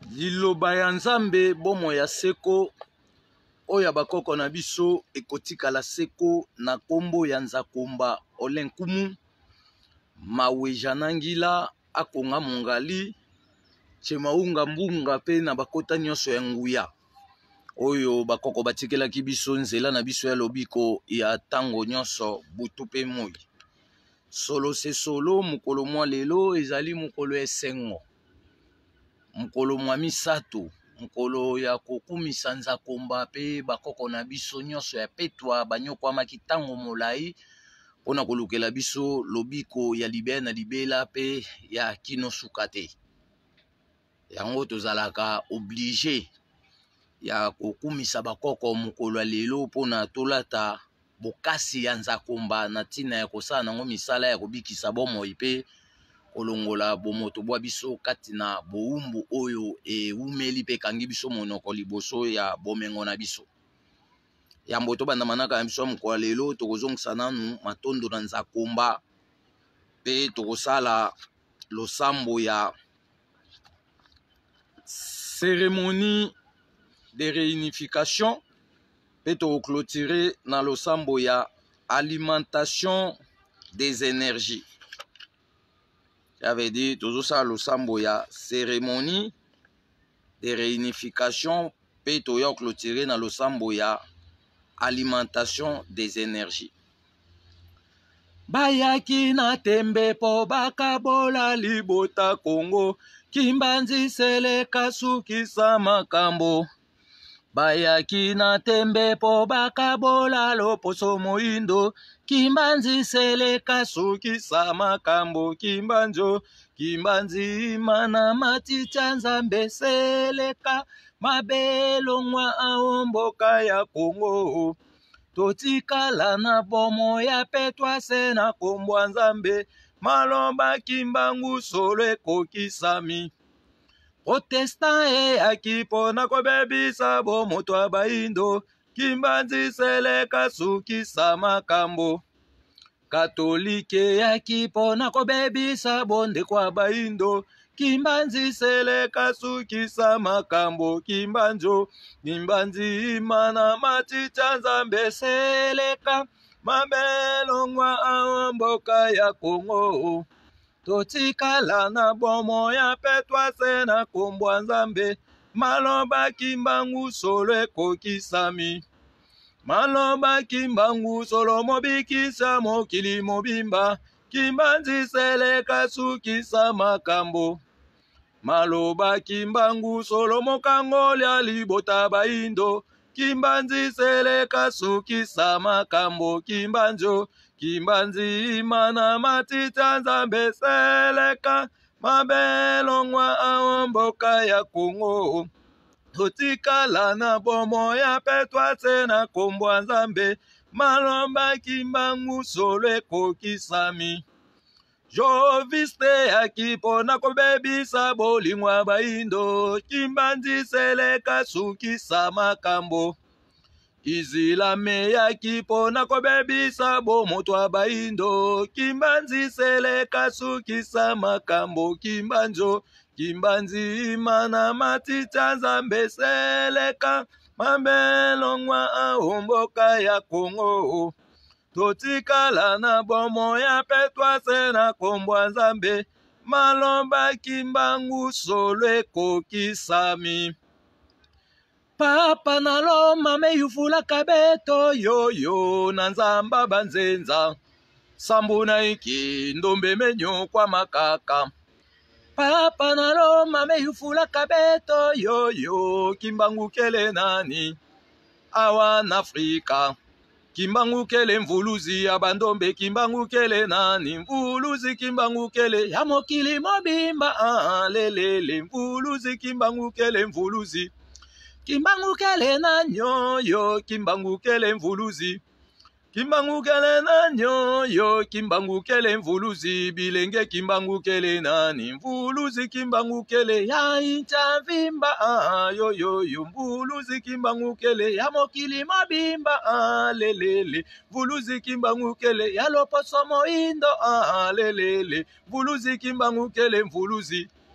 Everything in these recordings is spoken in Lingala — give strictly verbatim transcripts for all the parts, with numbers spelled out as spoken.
Liloba ya Nzambe bomo ya seko oya bakoko na biso ekotika la seko na kombo ya Nzakomba Olenkumu maweja nangila akonga mongali chemaunga mbunga pe na bakota nyonso ya nguya oyo bakoko batikela ki biso nzela na biso ya lobiko ya tango nyonso butu pe moi solo se solo mukolo mwa lelo ezali mukolo esengo mukolo mwa misato mukolo ya kokumisa Nzakomba pe bakoko na biso nyonso ya petwa banyokwa makitango molai pona kolukela biso lobiko ya libela na libela pe ya kino sukate yango tozalaka obligé ya kokumisa bakoko mukolo lelo pona tolata bokasi ya Nzakomba na tina ya kosala nango misala ya kobikisa bomoi pe kolongola bomoto bwa biso kati na boumbu oyo e umeli pe kangi biso monoko liboso ya bomengo na biso yambo to banda manaka ya biso mukolo lelo tokozongisa nanu matondo na Nzakomba pe tokosala losambo ya cérémonie de réunification pe tokoclôturer na losambo ya alimentation des énergies. Ça veut dire tozosala losambo ya cérémonie de réunification pe toya clôturer na losambo ya alimentation des énergies. Bayaki na tembe po bakabola libota Congo kimbanzi seleka sukisa makambo. Bayaki na tembe po bakabola loposo moindo kimbanzi seleka sukisa makambo kimbanjo kimbanzi mana maticha Nzambe seleka mabelo mwa aomboka ya Kongo totikala na bomo ya petwa se na kombo Nzambe maloba kimbangu solo ekokisami protestant e akipo na kobebisa bomo twa baindo kimbanzi seleka sukisa makambo katolike yakipo na kobebisa bonde kwa baindo kimbanzi seleka sukisa makambo kimbanjo kimbanzi mana maticha Nzambe seleka mabelo ngwa aomboka ya Kongo totikala na bomo ya petwa se na kombo Nzambe maloba kimbangu solo ekokisami maloba kimbangu solo mobikisa mokili mobimba kimbanzi seleka sukisa makambo maloba kimbangu solo mokangolia libota baindo kimbanzi seleka sukisa makambo kimbanjo kimbanzi mana matita Nzambe seleka mabelo ngwa aomboka ya Kongo totikala na bomo ya petwa se na kombo Nzambe maloba kimbangu solo ekokisami joviste akipo na kobebisa bolingwa baindo kimbanzi seleka sukisa makambo izilame yakipo na kobebisa bomo twa baindo kimbanzi seleka sukisa makambo kimbanjo kimbanzi mana matita Nzambe seleka mabelo ngwa aomboka ya Kongo totikala na bomo ya petwa se na kombo Nzambe maloba kimbangu solo ekokisami papa na loma meyufula kabeto yoyo na Nzamba banzenza sambu na iki ndombe menyo kwa makaka papa na loma meyufula kabeto yoyo kimbangu kele nani awa na Afrika kimbangu kele mvuluzi ya bandombe kimbangu kele nani mvuluzi kimbangu kele ya mokili mobimba ah lelele mvuluzi kimbangu kele mvuluzi kimbangu kele nanyo yo kimbangu kele mvuluzi kimbangu kele nanyo yo kimbangu kele mvuluzi bilenge kimbangu kele nani mvuluzi kimbangu kele ya incha vimba ah yo yo yo mvuluzi kimbangu kele ya mokili mabimba ah lelele mvuluzi kimbangu kele ya loposo moindo ah lelele mvuluzi kimbangu kele mvuluzi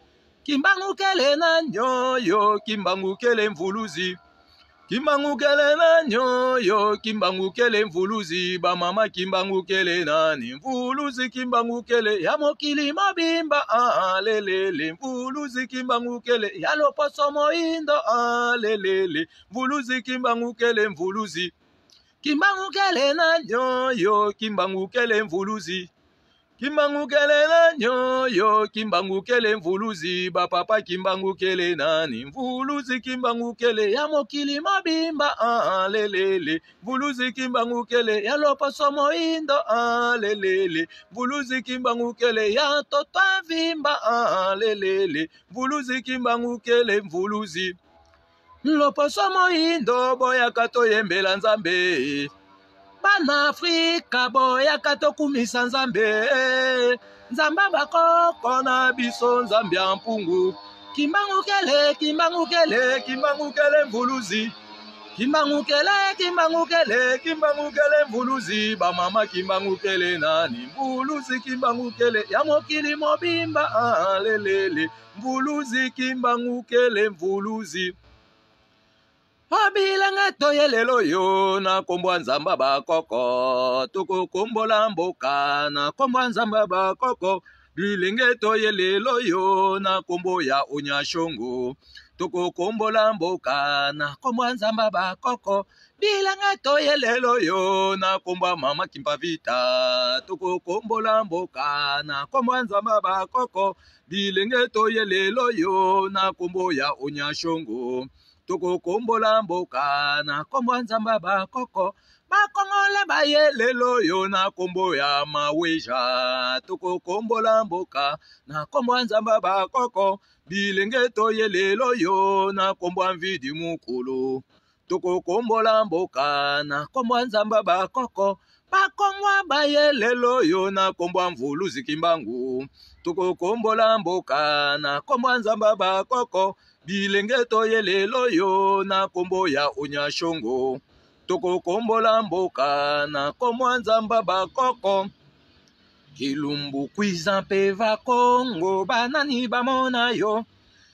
Kimbangukele na nyoyo, kimbangukele mvuluzi. Kimbangukele na nyoyo, kimbangukele mvuluzi. Ba mama kimbangukele nani mvuluzi, kimbangukele ya mokili mobimba ah lelele. Mvuluzi kimbangukele ya loposo moindo ah lelele. Mvuluzi kimbangukele mvuluzi. Kimbangukele na nyoyo, kimbangukele mvuluzi. Kimbangukele na nyoyo, kimbangukele mvuluzi. Ba papa kimbangukele nani mvuluzi, kimbangukele ya mokili mobimba ah lelele. Mvuluzi kimbangukele ya loposo moindo ah lelele. Mvuluzi kimbangukele ya totwa vimba ah lelele. Mvuluzi kimbangukele mvuluzi. Loposo moindo boya kato yembela nzambe. Bana Afrika boya kato kumisa nzambe. Nzamba bakoko na biso nzambe ya mpungu. Kimbangukele, kimbangukele, kimbangukele mvuluzi. Kimbangukele, kimbangukele, kimbangukele mvuluzi. Ba mama kimbangukele nani mvuluzi, kimbangukele ya mokili mobimba ah lelele. Mvuluzi kimbangukele mvuluzi. Obilanga toyelelo yo na kombwa nzamba bakoko. Toko kombola mboka na kombwa nzamba bakoko. Bilenge toyelelo yo na kombo ya Onyashongo. Toko kombola mboka na kombwa nzamba bakoko. Bilanga toyelelo yo na kombwa mama Kimpavita. Toko kombola mboka na kombwa nzamba bakoko. Bilenge toyelelo yo na kombo ya Onyashongo. Toko kombola mboka na kombo nzamba bakoko. Bakongole bayelelo yo na kombo ya Maweja. Toko kombola mboka na kombo nzamba bakoko. Bilenge toyelelo yo na kombo mvidi mukulu. Toko kombola mboka na kombo nzamba bakoko. Bakongwa bayelelo yo na kombo mvuluzi kimbangu. Toko kombola mboka na kombo nzamba bakoko. Bilenge toyelelo yo na kombo ya Onyashongo. Toko kombola mboka na kombo nzamba bakoko. Kilumbu kwiza peva Kongo banani bamona yo.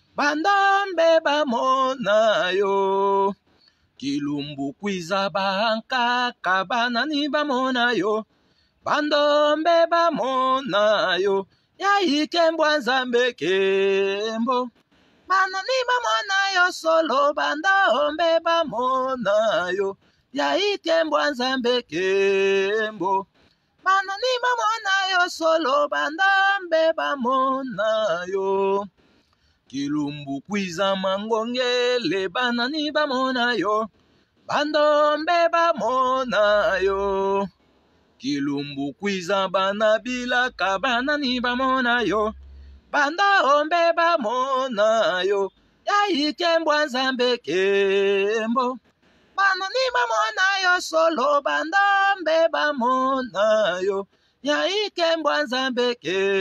Bandombe bamona yo. Kilumbu kwiza bankaka banani bamona yo. Bandombe bamona yo. Ya ikembwa nzambe kembo. Banani bamona yo solo bandombe bamona yo. Ya ikembwa nzambe kembo. Banani bamona yo solo bandombe bamona yo. Kilumbu kwiza mangongele banani bamona yo. Bandombe bamona yo. Kilumbu kwiza banabila kabanani bamona yo. Bandombe bamona yo. Ya ikembwa nzambe kembo. Banani bamona yo solo bandombe bamona yo. Ya ikembwa nzambe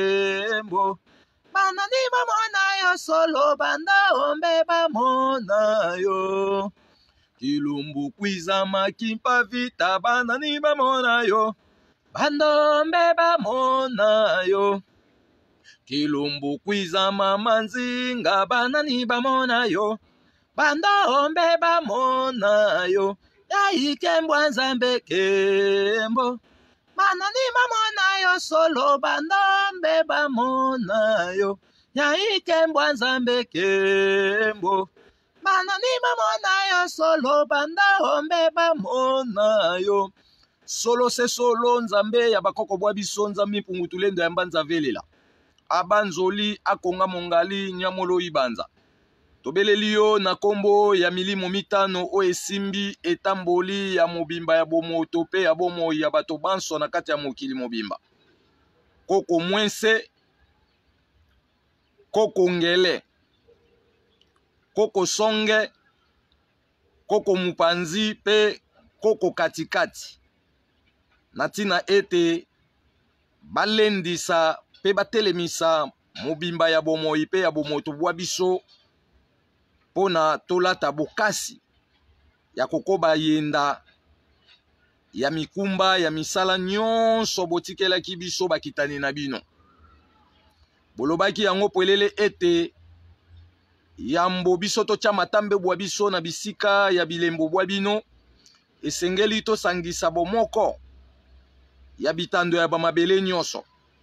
kembo. Banani bamona yo solo bandombe bamona yo. Kilumbu kwiza Makimpavita banani bamona yo. Bandombe bamona yo. Kilumbu kwiza mama Nzinga banani bamona yo. Bandombe bamona yo. Ya ikembwa nzambe kembo. Banani bamona yo solo bandombe bamona yo. Ya ikembwa nzambe kembo. Banani bamona yo solo bandombe bamona yo. Solo se solo nzambe ya bakoko bwa biso nzambe mpungutulendo ya mbanza velela. Abanzoli akonga mongali nyamolo ibanza. Tobeleli yo na kombo ya milimo mitano o esimbi etamboli ya mobimba ya bomo tope ya bomo ya bato banso na kati ya mokili mobimba. Koko mwense, koko ngele, koko songe, koko mupanzi pe koko katikati. Natina ete balendisa pe batelemisa mobimba ya bomo ipe ya bomo tobwa biso pona tolata bokasi ya kokoba yenda ya mikumba ya misala nyonso botikela ki biso bakitani na bino. Bolobaki yango polele ete yambo biso totya matambe bwa biso na bisika ya bilembo bwa bino esengeli tosangisa bomoko ya bitando ya bamabele nyonso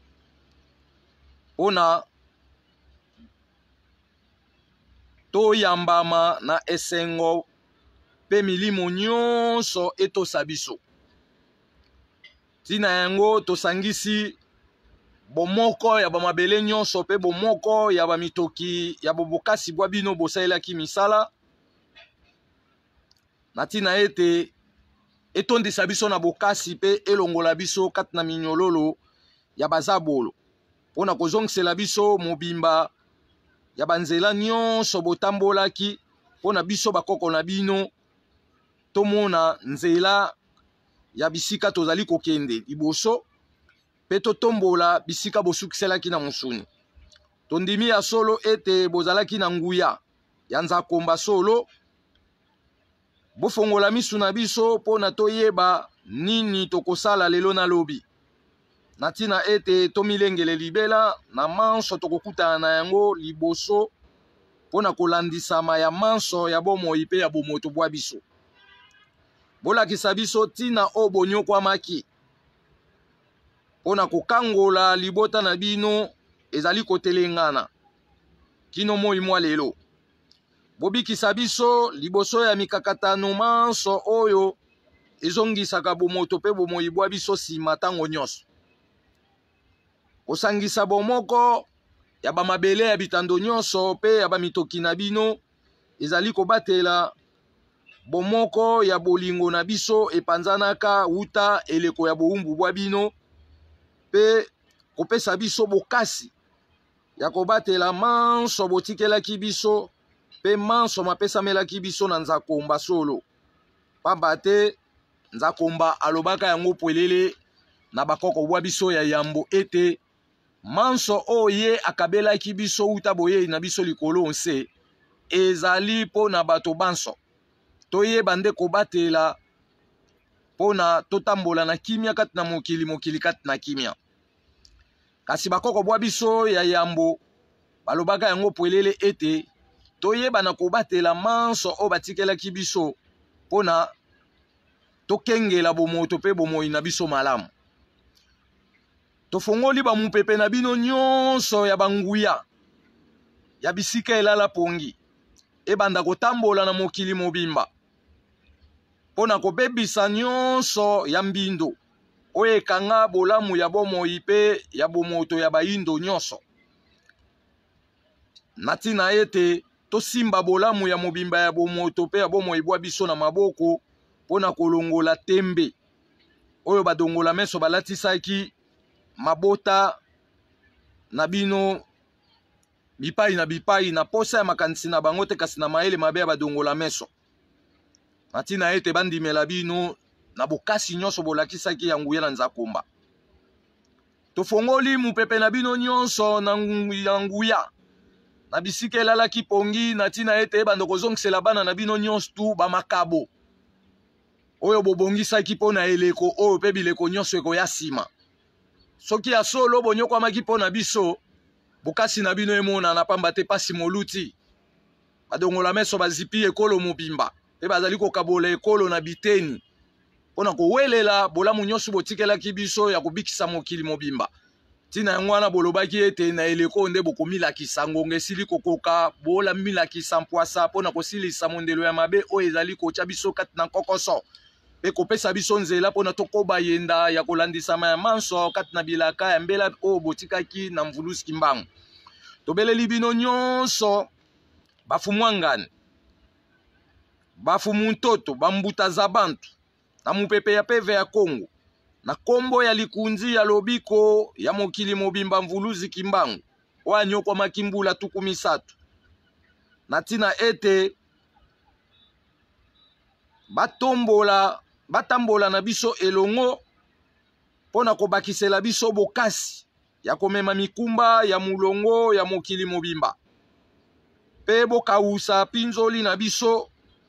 mpona toyambama na esengo pe milimo nyonso etosa biso. Tina yango tosangisi bomoko ya bamabele nyonso pe bomoko ya bamitoki ya bobokasi bwa bino bosalelaki misala na tina ete etondisa biso na bokasi pe elongola biso kati na minyololo ya bazabolo mpona kozongisela biso mobimba ya banzela nyonso botambolaki mpona biso bakoko na bino tomona nzela ya bisika tozali kokende liboso pe totombola bisika bosukiselaki na mosuni. Tondimi ya solo ete bozalaki na nguya ya nzakomba solo bofongola misu na biso mpona toyeba nini tokosala lelo na lobi na tina ete tomilengele libela na manso tokokutana na yango liboso mpona kolandisama ya manso ya bomoi pe ya bomoto bwa biso. Bolakisa biso tina o bonyokwamaki mpona kokangola libota na bino ezali kotelengana kino moi mwa lelo. Bobikisa biso liboso ya mikakatano manso oyo ezongisaka bomoto pe bomoi bwa biso nsima ntango nyonso. Kosangisa bomoko ya bamabele ya bitando nyonso pe ya bamitoki na bino ezali kobatela bomoko ya bolingo na biso epanzanaka uta eleko ya boumbu bwa bino pe kopesa biso bokasi ya kobatela manso botikelaki biso pe manso mapesamelaki biso na nzakomba solo pamba te nzakomba alobaka yango pwelele na bakoko bwa biso ya yambo ete manso oye akabelaki biso uta boyei na biso likolo nse ezali po na bato banso toyeba nde kobatela pona totambola na kimia kati na mokili mokili kati na kimia. Kasi bakoko bwa biso ya yambo balobaka yango pwelele ete toyeba na kobatela manso o batikelaki biso pona tokengela bomoto pe bomoi na biso malamu. Tofongoli bamupepe na bino nyonso ya banguya ya bisika elala pongi ebanda kotambola na mokili mobimba mpona kobebisa nyonso ya mbindo oyo ekanga bolamu ya bomoi pe ya bomoto ya bayindo nyonso na ntina ete tosimba bolamu ya mobimba ya bomoto pe ya bomoi bwa biso na maboko mpona kolongola tembe oyo badongola meso balatisaki mabota na bino bipai na bipai na posa ya makanisi na bango te kasi na mayele mabe ya badongola meso na ntina ete bandimela bino na bokasi nyonso bolakisaki ya nguya na nzakomba. Tofongoli mupepe na bino nyonso na nguya na bisika elalaki pongi na ntina ete ebanda kozongisela bana na bino nyonso tu bamakabo oyo bobongisaki mpo na eleko oyo mpe bileko nyonso ekoya nsima. Soki ya solo bonyokwamaki mpo na biso bokasi na bino emonana pamba te pasi moluti badongola meso bazipi ekolo mobimba pe bazali kokabola ekolo na biteni mpona kowelela bolamu nyonso botikelaki biso ya kobikisa mokili mobimba. Tina yango wana bolobaki ete na eleko nde bokomilakisa ngonga esili kokoka bolamilakisa mpwasa mpona kosilisa mondelo ya mabe oyo ezali kotya biso kati na kokoso pe kopesa biso nzela mpona tokoba yenda ya kolandisama ya manso kati na bilaka ya mbela oyo botikaki na mvulusi kimbangu. Tobeleli bino nyonso bafumu angani bafumu ntoto bambuta za bantu na mupepe ya peve ya Kongo na kombo ya likunzi ya lobiko ya mokili mobimba mvuluzi kimbangu wanyokwa makimbula tuku misatu na tina ete batombola batambola na biso elongo pona kobakisela biso bokasi ya komema mikumba ya mulongo ya mokili mobimba pe bokausa pinzoli na biso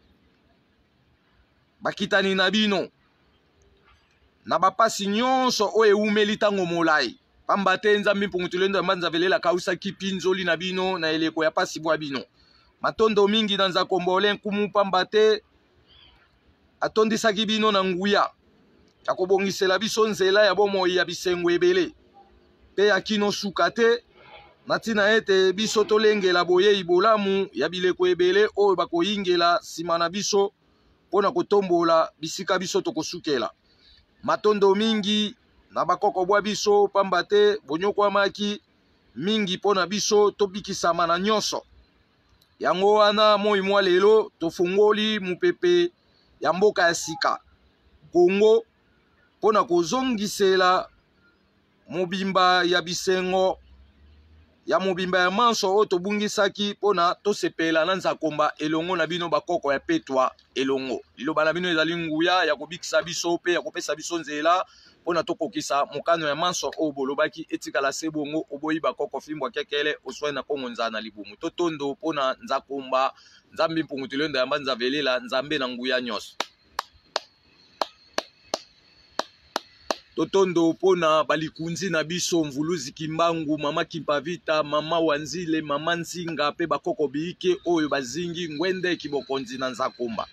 bakitani na bino na bapasi nyonso oyo eumeli tango molai pamba te nzambe mpungutulendo ya manzavelela kausa kipinzoli na bino na eleko ya pasi bwa bino matondo mingi na nzakomba ole nkumu pamba te atondisaki bino na nguya akobongisela biso nzela ya bomoi ya bisengo ebele pe akino suka te na ntina ete biso tolengela boyei bolamu ya bileko ebele oyo bakoyingela nsima na biso mpona kotombola bisika biso tokosukela. Matondo mingi na bakoko bwa biso pamba te bonyokwamaki mingi mpona biso tobikisama na nyonso. Yango wana moi mwa lelo tofungoli mupepe ya mboka ya sika Kongo mpona kozongisela mobimba ya bisengo ya mobimba ya manso oyo tobungisaki mpona tosepela na nzakomba elongo na bino bakoko ya petwa elongo. Liloba na bino ezali nguya ya kobikisa biso pe ya kopesa biso nzela mpona tokokisa mokano ya manso oyo bolobaki etikala se bongo oboyi bakoko fimbwa kekele oswai na kongo nzana libumu totondo mpona nzakomba nzambe mpungutulendo yamba nzavelela nzambe na nguya nyonso. Totondo pona balikunzi na biso mvuluzi Kimbangu, mama Kimpavita, mama Wanzile, mama Nzinga pe bakoko biike oyo bazingi ngwende kibokonzi na nzakomba.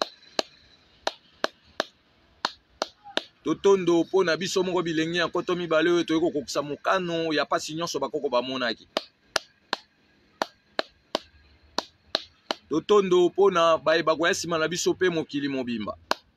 Totondo pona biso moko bilenge ya koto mibale oyo toyeko kokisa mokano ya pasi nyonso bakoko bamonaki. Totondo pona bayeba kwa sima na biso pe mokili mobimba.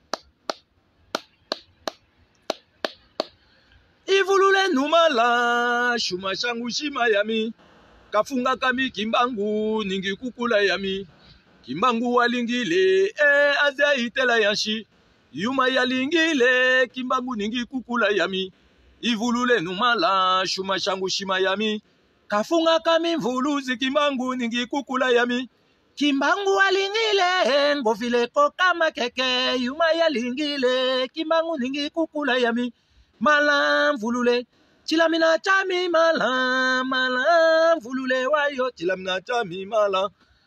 Ivulule numala shuma shangu shima yami kafunga kami Kimbangu ningi kukula yami Kimbangu walingile e azia itela yanshi yuma yalingile Kimbangu ningi kukula yami ivulule numala shuma shangu shima yami kafunga kami mvuluzi Kimbangu ningi kukula yami Kimbangu walingile ngofile kokama keke yuma yalingile Kimbangu ningi kukula yami Malam vulule, chilamina chami malam, malam vulule wayo, chilamina chami malam,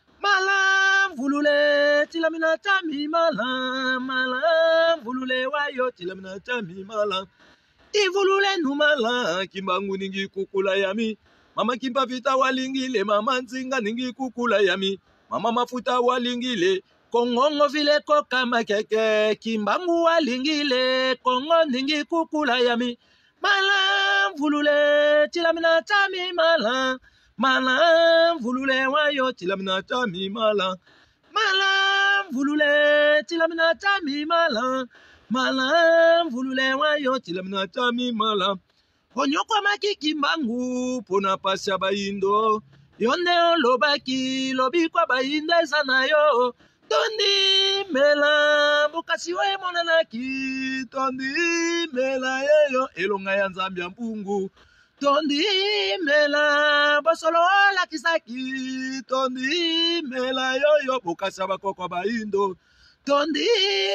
malam vulule, chilamina chami malam, malam vulule wayo, chilamina chami malam. Ivulule numala, Kimbangu ningi kukula yami, mama Kimpavita walingile, mama Nzinga ningi kukula yami, mama Mafuta walingile. Kongo vile koka makeke Kimbangu walingile Kongo ningi kukula yami malam vulule chilamina chami malam malam vulule wayo chilamina chami malam malam vulule chilamina chami malam malam vulule wayo chilamina chami malam onyoko maki Kimbangu pona pasya baindo yonde olobaki lobi kwa bainda zanayo Tondi mela bukasi we monanaki Tondi mela yeyo elonga ya nzambi ya mpungu Tondi mela bosolo la kisaki Tondi mela yoyo bukasi bakoko baindo Tondi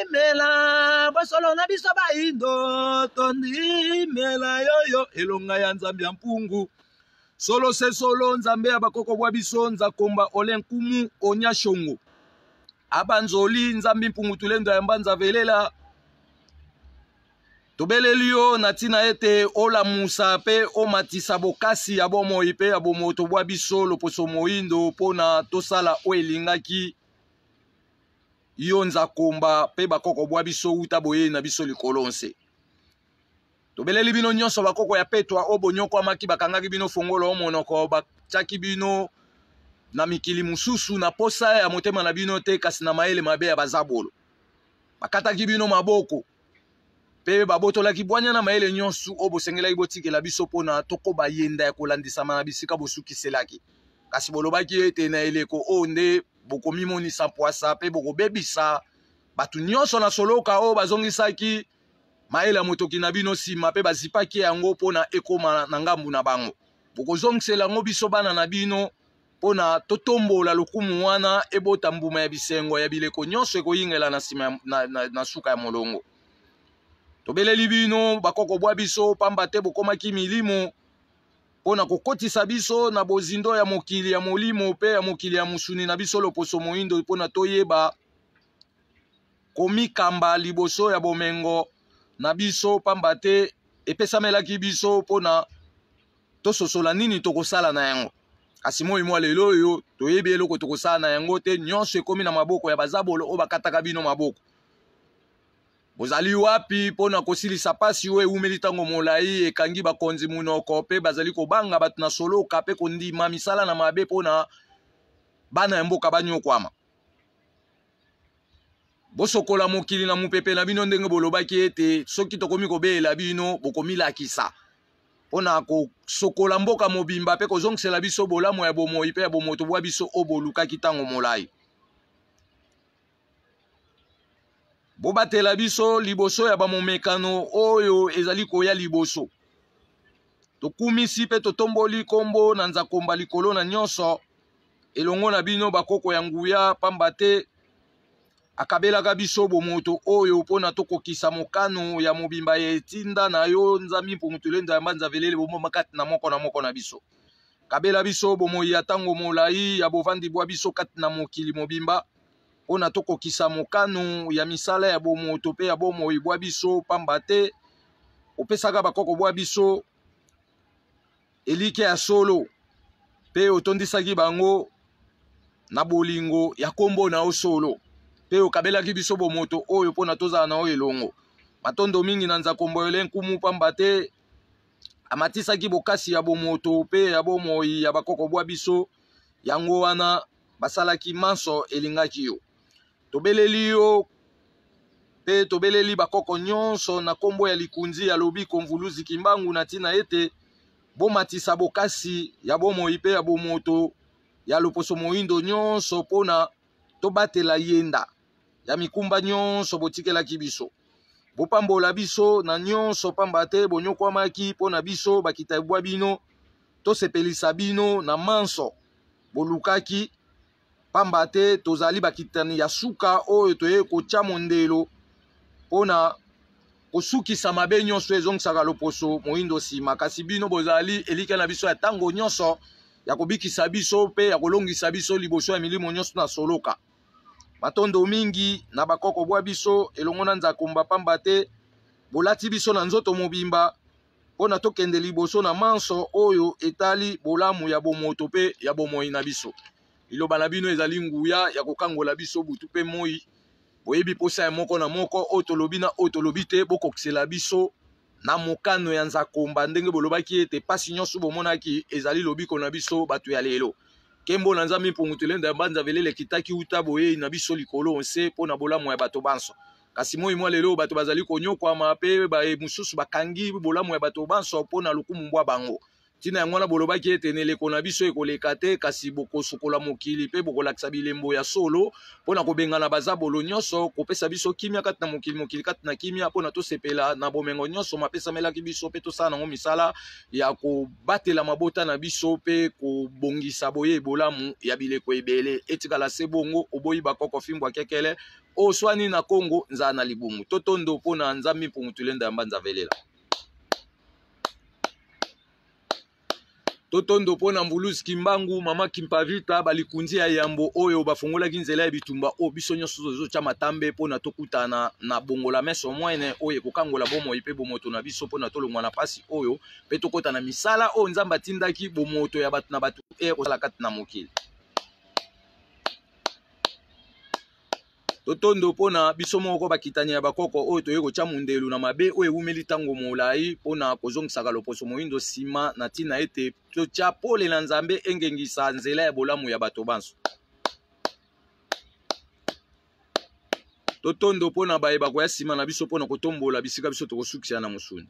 mela bosolo na biso baindo Tondi mela yoyo elonga ya nzambi ya mpungu Solo se solo nzambe ya bakoko bwa biso nzakomba ole nkumu onyashongo Abanzoli nzambi mpungutulendo ya mbanza velela tobelelio na tina ete ola musa pe o matisa bokasi ya bomoi pe ya bomoto bwa biso loposo moindo pona tosala o elingaki yo nzakomba pe bakoko bwa biso uta boye na biso likolonse tobeleli bino nyonso bakoko ya petwa o bonyoko amaki bakangaki bino fongolo o monoko bachaki bino na mikili mususu na posa ya motema na bino te kasi na maele mabe ya bazabolo bakataki bino maboko pe babotolaki bwanya na maele nyonso o bosengelaki botikela biso pona toko bayenda ya kolandisama na bisika bosukiselaki kasi bolobaki ete na eleko o nde bokomimonisa poasa pe bokobebisa batu nyonso na soloka o bazongisaki maele ya motoki na bino sima pe bazipaki yango pona ekoma na ngambu na bango bokozongisela yango biso bana na bino pona totombola lokumu wana ebota mbuma ya bisengo ya bileko nyonso ekoyingela na sima na, na, na suka ya molongo tobeleli bino bakoko bwa biso pamba te bokomaki milimo pona kokotisa biso na bozindo ya mokili ya molimo pe ya mokili ya musuni na biso loposo moindo pona toyeba komikamba liboso ya bomengo na biso pamba te epesamelaki biso pona tososola nini tokosala na yango kasi moi moi lelo yo toyebi eloko tokosala na yango te nyonso ekomi na maboko ya bazabolo oyo bakataka bino maboko. Bozali wapi mpona kosilisa pasi oyo eumeli ntango molai ekangi bakonzi munoko mpe bazali kobanga bato na soloka mpe kondima misala na mabe mpona bana ya mboka banyokwama. Bosokola mokili na mupepe na bino ndenge bolobaki ete soki tokomi kobeela bino bokomilakisa mpona kosokola mboka mobimba mpe kozongisela biso bolamu ya bomoi mpe ya bomoto bwa biso oyo bolukaki ntango molai. Bobatela biso liboso ya bamomekano oyo ezali koya liboso. Tokumisi mpe totomboli kombo na nzakomba likolo na nyonso elongo na bino bakoko ya nguya pamba te akabelaka biso bomoto oyo mpona tokokisa mokano ya mobimba ya etinda na yo nzambi mpungutulenda ya mbanza velele bomoma kati na moko na moko na biso. Kabela biso bomoi ya ntango molai ya bovandi bwa biso kati na mokili mobimba mpona tokokisa mokano ya misala ya bomoto mpe ya bomoi bwa biso pamba te opesaka bakoko bwa biso elike ya solo mpe otondisaki bango na bolingo ya kombo na yo solo mpe okabelaki biso bomoto oyo mpona tozala na oyo elongo. Matondo mingi na nzakombo ele nkumu pamba te amatisaki bokasi ya bomoto mpe ya bomoi ya bakoko bwa biso yango wana basalaki manso elingaki yo. Tobeleli yo mpe tobeleli bakoko nyonso na kombo ya likunzi ya lobi konvuluzi kimbangu na ntina ete bomatisa bokasi ya bomoi mpe ya bomoto ya loposo moindo nyonso mpona tobatela yenda ya mikumba nyonso botikelaki biso. Bopambola biso na nyonso pamba te bonyokwamaki mpona biso bakita bwa bino tosepelisa bino na manso bolukaki pamba te tozali bakitani ya suka oyo toye kotya mondelo mpona kosukisa mabe nyonso ezongisaka loposo moindo nsima. Kasi bino bozali elike na biso ya ntango nyonso ya kobikisa biso mpe ya kolongisa biso liboso ya milimo nyonso na soloka. Matondo mingi na bakoko bwa biso elongo na nzakomba pamba te bolati biso na nzoto mobimba mpona tokende liboso na manso oyo etali bolamu ya bomoto mpe ya bomoi na biso. Liloba na bino ezali nguya ya kokangola biso butu mpe moi. Boyebi posa ya moko na moko oyo tolobi na oyo tolobi te bokokisela biso na mokano ya nzakomba ndenge bolobaki ete pasi nyonso bomonaki ezali lobiko na biso bato ya lelo. Kembo na nzambi mpungutulenda ya mbanza velele kitaki uta boye na biso likolo onse mpona bolamu ya bato banso. Kasi moi mwa lelo bato bazali konyokwama mpe mususu bakangi bolamu ya bato banso mpona lukumu mbwa bango. Tina yango wana bolobaki ete neleko na biso ekoleka te kasi bokosokola mokili mpe bokolakisa bilembo ya solo mpona kobengana bazabolo nyonso kopesa biso kimia kati na mokili mokili kati na kimia mpona tosepela na bomengo nyonso mapesamelaki biso mpe tosala nango misala ya kobatela mabota na biso mpe kobongisa boye bolamu ya bileko ebele etikala se bongo oboyi bakoko fimbwa kekele oswani na Kongo nzala na libumu totondo mpona nzambi mpungutulenda ya mbanza velela. Totondo pona mbuluzi kimbangu mama kimpavita balikunzi ya yambo oyo bafungolaki nzela ya bitumba o biso nyonso zozo cha matambe pona tokutana na bongola meso mwene oyo kokangola bomo ipe bomoto na biso pona tolongwa na pasi oyo pe tokota na misala o nzamba tindaki bomoto ya batu na batu e kosala kati na mokili. Totondo pona biso moko bakitani ya bakoko oyo toye kocha mundelu na mabe oyo ewumeli tango molai pona kozongisaka loposo moindo sima na tina ete tocha pole na nzambe engengisa nzela ya bolamu ya bato banso. Totondo pona bayeba koya sima na biso pona kotombola bisika biso tokosukisa na musuni.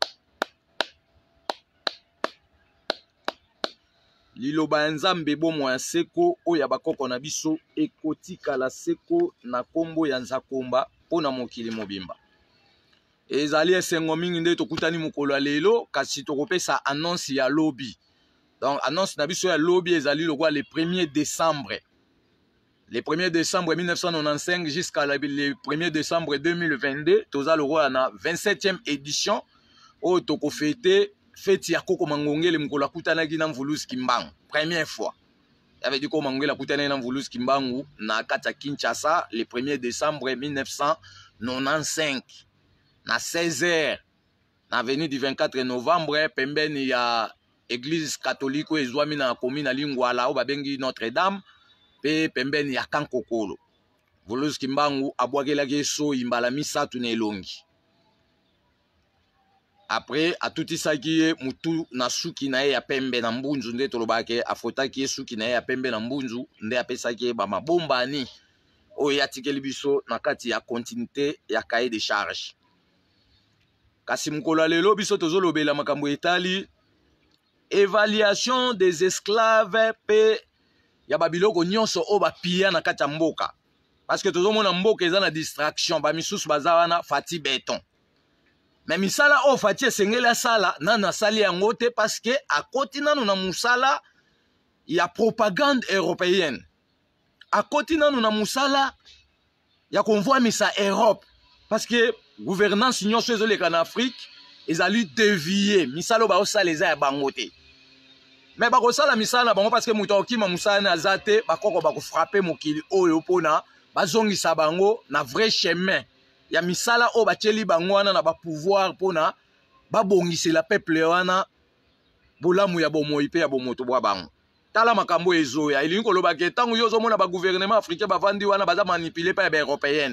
Liloba ya nzambe bomo ya seko oyo bakoko na biso ekotikala seko na kombo ya nzakomba pona mokili mobimba. Ezali esengo mingi nde tokutani mokolo ya lelo kasi tokopesa annonce ya lobi. Donc annonce na biso ya lobi ezali lokwa le premier décembre. Le premier décembre mille neuf cent quatre-vingt-quinze jusqu'à le premier décembre deux mille vingt-deux toza lokwa na vingt-septième édition oyo tokofete feti ya koko mangongele mkola kutanaki na mvuluzi kimbangu première fois. Avait dit ko mangongele kutana na mvuluzi kimbangu na kata Kinshasa le premier décembre mille neuf cent quatre-vingt-quinze na seize heures na avenue du vingt-quatre novembre pembeni ya église catholique oyo ezwami na commune na Lingwala oyo babengi Notre-Dame pe pembeni ya Kankokolo. Volosi Kimbangu abwakelaki so imbala misatu na elongi. Après atutisaki ye mutu na suki na ye ya pembe na mbunzu nde tolobake afotaki ye suki na ye ya pembe na mbunzu nde apesaki ye ba mabombani oyo yatikeli biso na kati ya continuité ya cahier de charge. Kasi mukolo lelo biso tozolobela makambo etali évaluation des esclaves pe ya babiloko nyonso o bapia na kati ya mboka. Parce que tozomona mboka eza na distraction ba misusu baza wana fati beton. Mais misala o fati esengeli asala nanu asali yango te parce que akoti nanu na musala ya propagande européenne. Akoti nanu na musala ya konvoamisa Europe parce que gouvernance nyonso ezoleka na Afrique ezali dévier misala ba osala eza ya bango te. Mais bakosala misala na bango parce que mutu okima musala na azate bakoko bakofrapper mokili oyo pona bazongisa bango na vrai chemin ya misala o batieli bango wana na ba pouvoir pona babongisela peuple wana bolamu ya bomoi pe ya bomoto bwa bango. Tala makambo ezoya elingi koloba ke tango yo ozomona ba gouvernement africain bavandi wana baza manipuler pa ya ba européenne.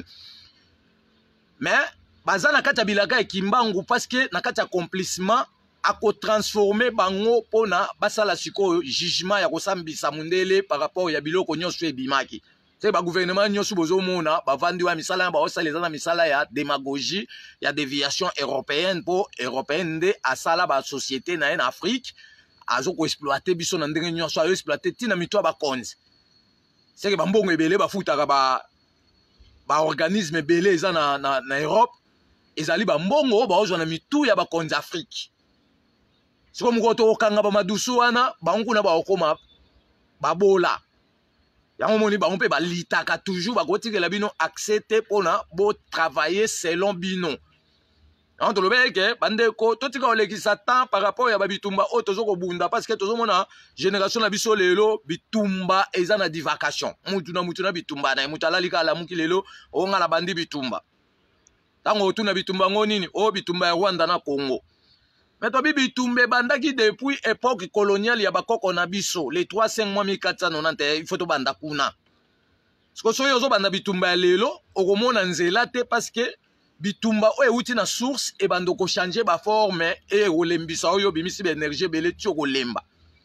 Mais baza na kati ya bilaka ekimbangu parce que na kati ya accomplissement ako transformer bango pona basala sikoyo jugement ya kosambisa mundele par rapport ya biloko nyonso ebimaki. C'est ba gouvernement nyonso bozomona bavandi wa misala ba osala na misala ya démagogie ya déviation européenne pour européenne de asala ba société na en Afrique azo ko exploiter biso na ndenge nyonso ayo exploiter tina mitwa ba konzi. C'est que ba mbongo ebele ba futaka ba ba organisme ebele eza na na, na Europe ezali ba mbongo ba ozwa na mitu ya ba konzi Afrique. Siko mukoto okanga ba madusu wana bangu na ba okoma babola. Yango moni ba on peut ba litaka toujours ba kotikela bino accepter pona bo travailler selon bino. On te le que bandeko totika olekisa temps par rapport ya babitumba o tozoko bunda parce que tozomona génération na biso lelo bitumba eza na divagation. Mutu na mutu na bitumba na mutu alalika la muki lelo o ngala bandi bitumba. Tango tuna bitumba ngonini o bitumba ya Rwanda na Congo. Mais to bitumbe bandaki depuis époque coloniale ya bakoko na biso les trois cinq mois mille quatre cent quatre-vingt-onze il faut to banda kuna. Siko so yozo banda bitumba lelo okomona nzela te parce que bitumba o euti na source e bando ko changer ba forme e rolembisa oyo bimisi ba énergie belé tioko lemba.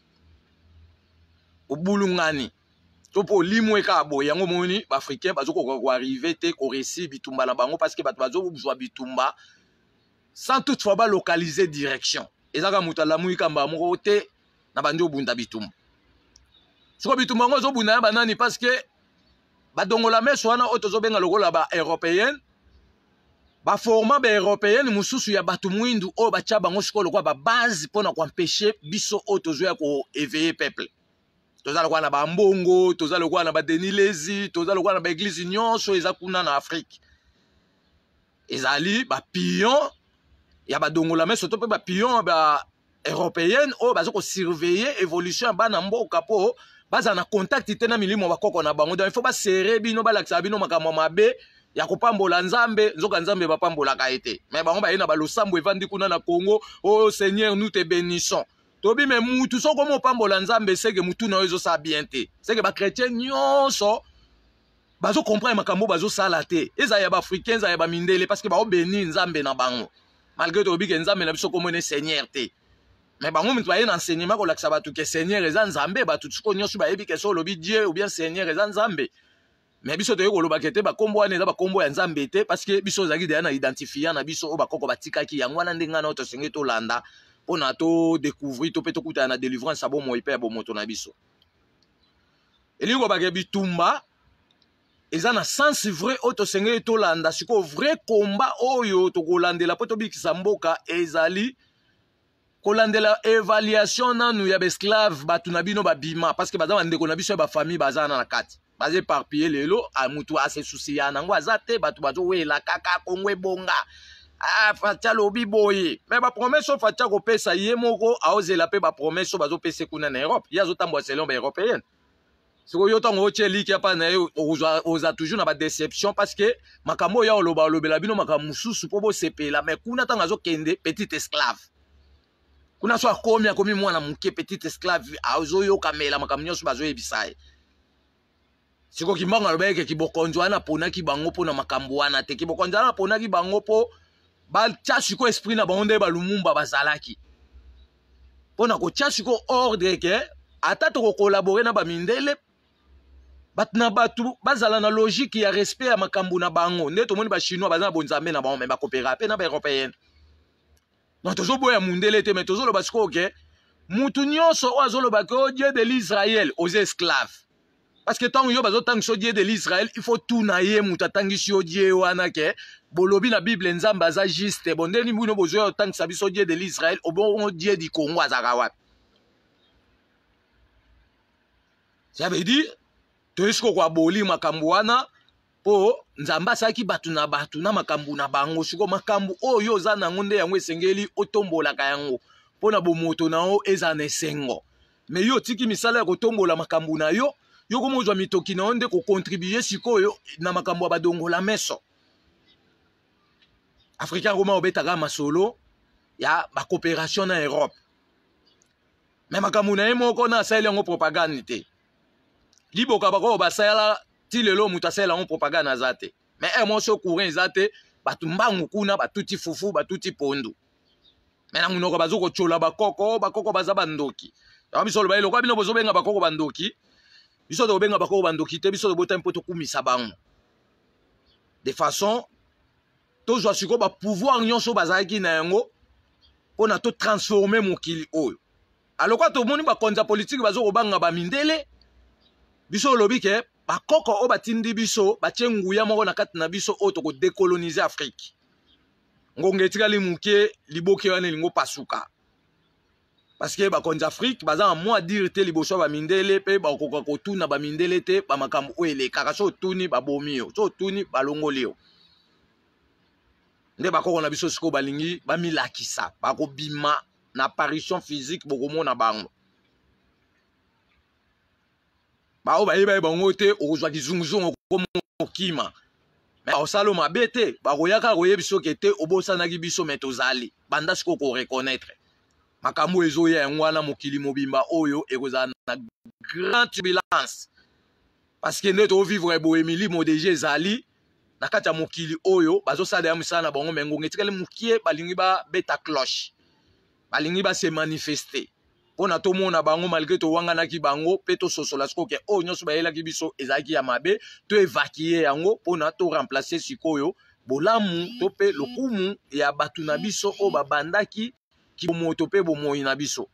Obulungani. Topo limwe ka bo yango moni ba africain bazoko ko arriver te ko réussir bitumba na bango parce que bato bazo buzwa bitumba sans toutefois ba localiser direction. Ezaka mutala muika mba moko te na bandi obunda bitumba. Siko bitumba ngo zo bunda ba nani parce que ba dongola meso wana otozo benga lokola ba européenne ba format ba européenne mususu ya batu mwindu o ba tcha bango siko lokwa ba base pona ko empêcher biso otozo ya ko éveiller peuple. Toza lokwa na ba mbongo, toza lokwa na ba denilezi, toza lokwa na ba église nyonso eza kuna na Afrique. Ezali ba pion ya ba dongola meso to pe ba pion ba européenne o bazo ko surveiller évolution ba na mboka po baza na contact tena milimo bakoko na bango. Donc il faut ba serrer bino ba lakisa bino makambo mabe ya kopambola nzambe nzoka nzambe bapambola ka ete. Mais bango ba yena ba losambo evandi kuna na Congo. Oh Seigneur nous te bénissons. Tobi me mutu so komo pambola nzambe seke mutu na ezo sa bien te. Seke ba chrétien nyonso bazo comprendre makambo bazo sala te. Eza ya ba africains za ya ba mindele parce que ba obéni nzambe na bango. Malgré tobi ke nzambe na biso komo ne Seigneur te. Mais bango mutu ba yena enseignement ko lakisa batu ke Seigneur eza nzambe batu tsiko nyonso ba yebi ke so lobi Dieu ou bien Seigneur eza nzambe. Mais biso to yekolo bakete ba kombo wana eza ba kombo ya nzambe te parce que biso zaki de na identifier na biso o bakoko batikaki yango wana ndenga na to senge to landa pona to découvrir to pe to kuta na délivrance abo mo ipe abo moto na biso. Elingo ba bitumba eza na sens vrai o to senge to landa siko vrai combat oyo to kolandela po to bikisa mboka ezali kolandela évaluation nanu ya esclave batu na bino babima parce que baza bandeko na biso ya ba famille baza na kati. Bazé parpillé lelo a mutu ase souci ya nango azate batu bazo wela kaka kongwe bonga ah fatia lobi boye mais ba promesse fatia ko pesa ye moko aozela pe ba promesse bazo pesa kuna na Europe ya zo tambo selon ba européenne siko yo tango cheli ki apa na yo oza toujours na ba déception parce que makambo ya oloba olobela bino makambo mususu po bo sepela mais kuna tango azo kende petit esclave kuna so akomi akomi mwana muke petit esclave azoyo kamela makamnyo so bazoye bisaye siko kimbanga lobeke kibokonjo ana pona ki bango pona makambo wana te kibokonjo ana pona ki bango po ba tchasiko esprit na bango nde ba Lumumba bazalaki pona ko tchasiko ordre ke ata to collaborer na ba mindele bat na batu bazala na logique ya respect ya makambo na bango nde to moni ba chinois bazana bonzambe na bango me ba coopérer pe na ba européen non tozo boya mundele te me tozo lo basiko ke mutu nyonso o azolo ba ko Dieu de l'Israël aux esclaves. Parce que tant que yo bazo tant so Dieu de l'Israël, il faut tout naye muta tangi so Dieu wana ke bolobi na Bible nzamba za juste bondeni muno bozo tant sabi so Dieu de l'Israël au bon Dieu di Congo azaka wapi. Ça veut dire to esko kwa boli makambo wana po nzamba saki batu na batu na makambo na bango siko makambo oyo za na ngonde yango esengeli otombola ka yango pona bomoto nao eza na esengo me yo tiki misala ya kotombola makambo na yo yo komozwa mitoki na onde ko contribuer sikoyo na makambo badongola meso Africain Roma obetaka masolo ya ba coopération na Europe me makambo na moko na sala yango propagande te liboka bako basala ti lelo mutu asala yango propagande azate me emoso courant ezate batu mbangu kuna batuti fufu batuti pondu mena munoko bazoko chola bakoko bakoko baza bandoki ya misolo ba eloko bino bozo benga bakoko bandoki biso to benga bakoko bandoki te biso to bota mpoto kumisa bango de façon to jwa siko ba pouvoir nyonso bazaki na yango pona to transformer mokili oyo aloko to moni ba konza politique bazoko banga ba mindele biso lobi ke bakoko o batindi biso batyenguya moko na kati na biso o to ko décoloniser Afrique ngonge tikali muke liboke wana lingo pasuka parce que ba konza Afrique baza moi dire te liboso ba mindele pe ba koka ko tuna ba mindele te ba makambo oele kaka so tuni ba bomio so tuni ba longolio nde bakoko na biso siko balingi ba milakisa ba ko bima na apparition physique boko mona bango ba o ba yeba bango te okozwa kizunguzungu ko mokima mais au salon mabete ba koyaka koye biso kete obosana ki biso metozali banda siko ko reconnaître makambo ezoya ngwana mokili mobimba oyo ekozana na grande turbulence parce que nde to vivre bo Emily Modege zali na kati ya mokili oyo bazo sala ya musana bango mengo ngetikale mukie balingi ba beta cloche balingi ba se manifester pona to mona bango malgré to wangana ki bango pe to sosola siko ke o nyoso ba yela ki biso ezaki ya mabe to évacuer yango pona to remplacer sikoyo bolamu to pe lokumu ya batu na biso o babandaki ki bomoto pe bomoyi na biso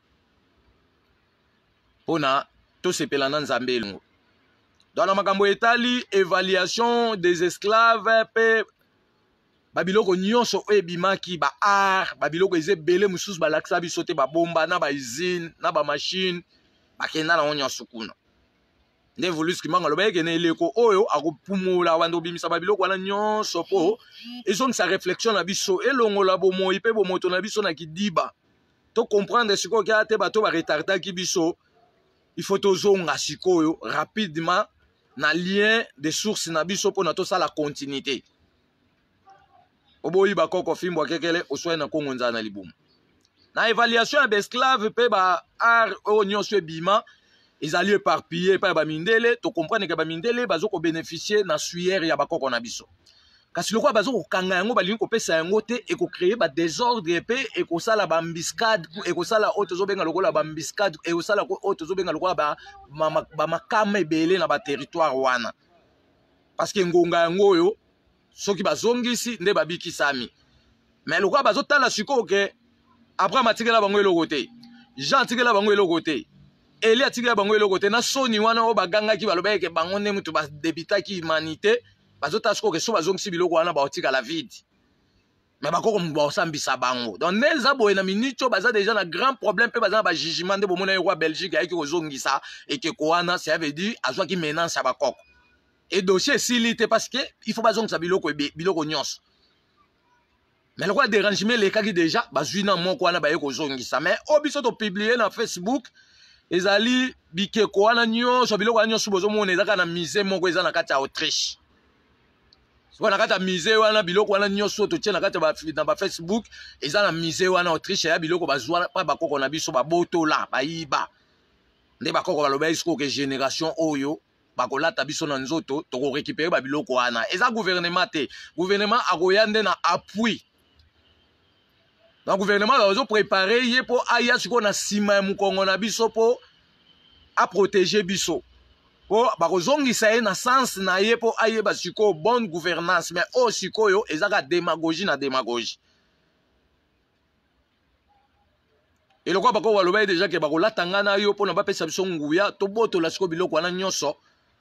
pona to sepela na nzambe elongo dans la makambo etali évaluation des esclaves pe babiloko nyonso ebimaki ba art babiloko ezebele mususu balakisa biso te babomba na ba usine na ba machine bakenda na nyonso kuna nde volus kimanga lobeke na eleko oyo akopumula wando bimisa babiloko wana nyonso po ezongisa réflexion na biso elongola bomoi pe bomoto na biso na kidiba to comprendre sikoyo ke ate bato ba retardaki biso il faut tozonga sikoyo rapidement na lien de source na biso po na to sala continuité oboyi bakoko fimbo kekele oswe na Kongo nzana libumu na évaluation ya esclave pe ba art o nyonso ebima ezali éparpillé pa ba mindele to comprendre ke ba mindele bazoko bénéficier na suyer ya bakoko na biso kasi lokwa bazoko kanga yango balingi kopesa yango te eko créer ba désordre pe eko sala ba embuscade eko sala auto zo benga lokola ba embuscade eko sala auto zo benga lokola ba ba makama ebele na ba territoire wana parce que ngonga yango yo soki bazongisi nde babikisami mais lokwa bazotala sikoyo ke après matikela bango eloko te Jean tikela bango eloko te Eli atikela bango eloko te na soni wana o bagangaki balobeke bango nde mutu badebitaki humanité bazotala sikoyo ke so bazongisi biloko wana baotika la vide mais bakoko baosambisa bango donc nde eza boye na minute oyo baza déjà na grand problème mpe baza na bajugement nde bomona ye roi Belgique ayaki kozongisa ekeko wana ça veut dire azwaki menace ya bakoko et dossier esili te parce que il faut bazongisa biloko biloko nyonso mais le quoi dérangement lekaki déjà bazwi na moko wana baye kozongisa mais o biso to publier na Facebook ezali bikeko wana nyonso biloko wana nyonso bozomona ezaka na musée moko eza na kati ya Autriche sikoyo na kati ya musée wana biloko wana nyonso totie na kati na ba Facebook eza na musée wana Autriche ya biloko bazwa pa bakoko na biso babotola bayiba nde bakoko baloba sikoyo ke génération oyo bakolata biso na nzoto tokorécupérer ba biloko wana eza gouvernement te gouvernement akoya nde na appui na gouvernement bazo préparer ye po aya sikoyo na sima ya mukongo na biso po a protéger biso po bakozongisa ye na sens na ye po ayeba sikoyo bonne gouvernance mais o sikoyo ezaka démagogie na démagogie eloko bakoko baloba déjà ke bakolata nga na yo mpona bapesa biso nguya tobotola sikoyo biloko wana nyonso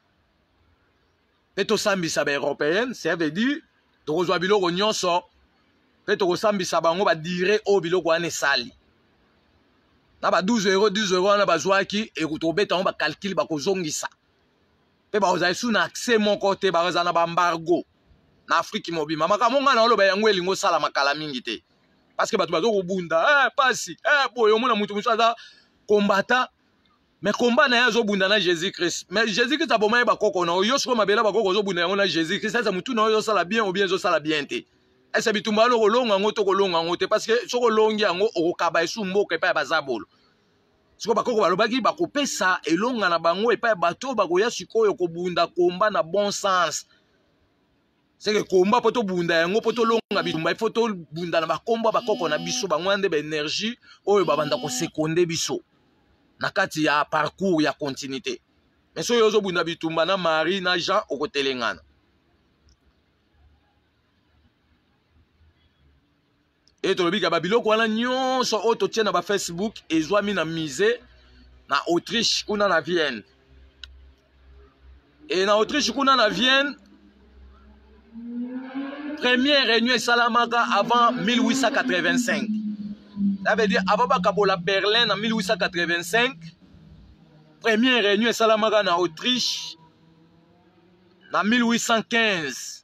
mpe tosambisa baeuropéenne ça veut dire tokozwa biloko nyonso mpe tokosambisa bango badire oyo biloko wana esali na ba douze euro douze euro wana bazwaki ekotobeta yango bakalkile bakozongisa mpe bakozala esu na accès moko te bakozala na baembargo na afrique mobima makambo nga na oloba yango elingi osala makala mingi te parce que bato bazokobunda eh, pasi eh, boye omona mutu mosu aza kombata mais komba na ye azobunda na jésus christ mais jésus christ aboma ye bakoko na oyo sikoyo mabela bakoko ozobunda yango na jésus christ eza mutu na oyo ozosala bien ou bien ezosala bien te ese bitumba wana okolonga yango to kolonga yango te parce que soki olongi yango okokaba esu mboka epai ya bazabolo sikoyo bakoko balobaki bakopesa elonga na bango epai ya bato bakoya sikoyo kobunda komba na bon sens seke komba po tobunda yango po tolonga bitumba ifo tobunda na bakombo bakoko na biso bango nde baénergie oyo babanda kosekonde biso na kati ya parcours ya continuité mais soki ozobunda bitumba na Marie na Jean okotelengana et tolobika babiloko wana nyonso oyo totie na bafacebook ezwami na musée na Autriche kuna na Vienne et na Autriche kuna na Vienne première réunion esalamaka avant mille huit cent quatre-vingt-cinq ça veut dire avant bakabola Berlin en mille huit cent quatre-vingt-cinq première réunion esalamaka na Autriche na mille huit cent quinze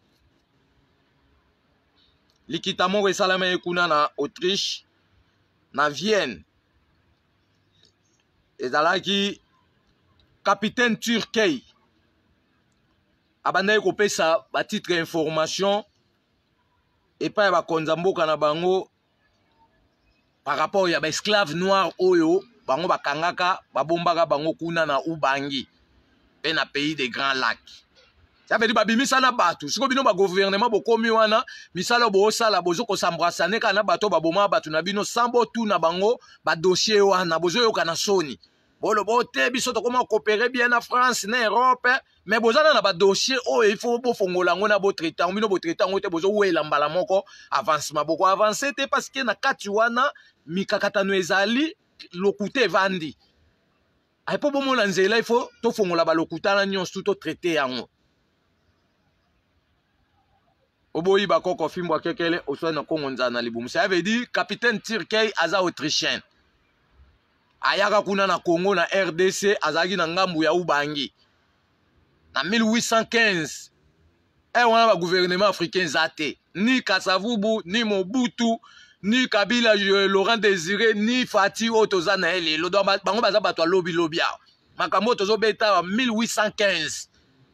likita moko esalama ekuna na Autriche na Vienne ezalaki capitaine Turkey abandaki kopesa batitre information epai ya bakonza mboka na bango par rapport ya baesclave noir oyo bango bakangaka babombaka bango kuna na Ubangi pe na pays des Grands Lacs. Ça veut dire babimisa na bato siko bino ba gouvernement bokomi wana misala bosala bozo kosambrasane kana bato baboma bato na bino sambo tu na bango ba dossier wana bozo yoka na soni bolo bote biso to comment coopérer bien na France na Europe mais bozana na ba dossier o il faut bo fongola ngo na bo traitant bino bo traitant ngo te bozo wela mbala moko avancement boko avancer te parce que na kati wana mikakatano ezali lokute vandi ay po bomo na nzela il faut to fongola ba lokutana nyonso to traiter yango oboyi bakoko fimbo kekele oswana kongo nzana libumu ça veut dire capitaine Turkey aza autrichien ayaka kuna na Congo na R D C azaki na ngambu ya Ubangi na mille huit cent quinze eh wana ba gouvernement africain zate ni Kasavubu ni Mobutu ni Kabila Laurent Désiré ni Fati otoza na ele lo bango baza bato lobby lobby makambo tozo beta mille huit cent quinze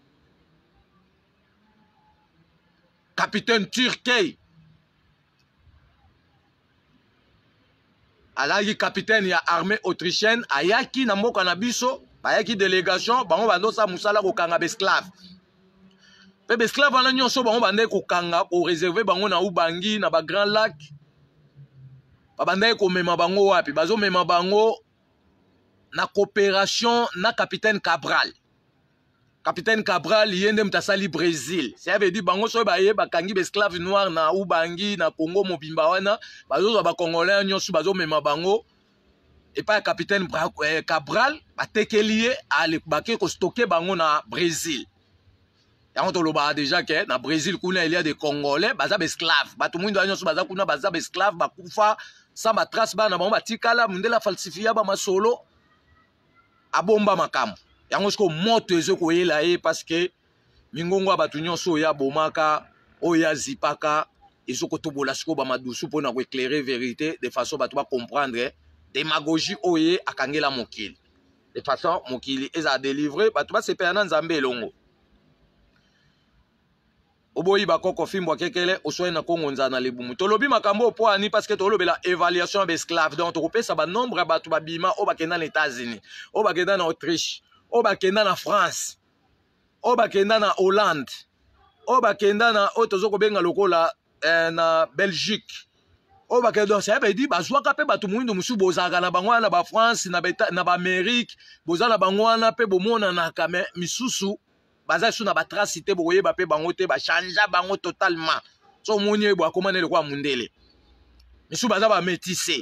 capitaine Turkey alaki capitaine ya armée autrichienne ayaki na mboka na biso bayaki délégation bango bandosa musala kokanga besclave pe besclave wana nyonso bango bande kokanga ko réserver bango na Ubangi na ba Grand Lac babandaki komema bango wapi bazomema bango na coopération na capitaine Cabral. Capitaine Cabral yende mtasali Brésil. Ça veut dire bango so baye bakangi besclave noir na Ubangi na Congo mobimba wana bazo ba congolais nyonso bazo mema bango et pas capitaine Cabral batekelié ale baké ko stocker bango na Brésil. Yango to loba déjà que na Brésil kuna il y a des congolais baza besclave. Bato mwindo nyonso baza kuna baza besclave bakufa sa ba trace bana bango batikala mundela falsifia ba masolo abomba makambo. Yango siko moto ezo koyela ye parce que mingongo abatu nyonso ya bomaka oya zipaka ezo kotobola siko ba madusu pona ko éclairer vérité de façon batu ba comprendre démagogie oye akangela mokili de façon mokili eza délivrer batu ba sepena nzambe elongo oboyi bakoko fimbo kekele osoye na kongo nzana libumu tolobi makambo po ani parce que tolobela évaluation ba esclave donc tokopesa ba nombre batu babima o bakenda na États-Unis o bakenda na Autriche o bakenda na France o bakenda na Hollande o bakenda na o tozoko benga lokola eh, na Belgique o bakenda ça veut dire bazwaka pe batu muindo musu bozaka na bangwana na ba France na ba na ba Amérique bozana bangwana pe bomona na kame misusu baza sou na ba tracité boye ba pe bango te ba changea bango totalement so monye bo akomane le kwa mundele misu baza ba métissé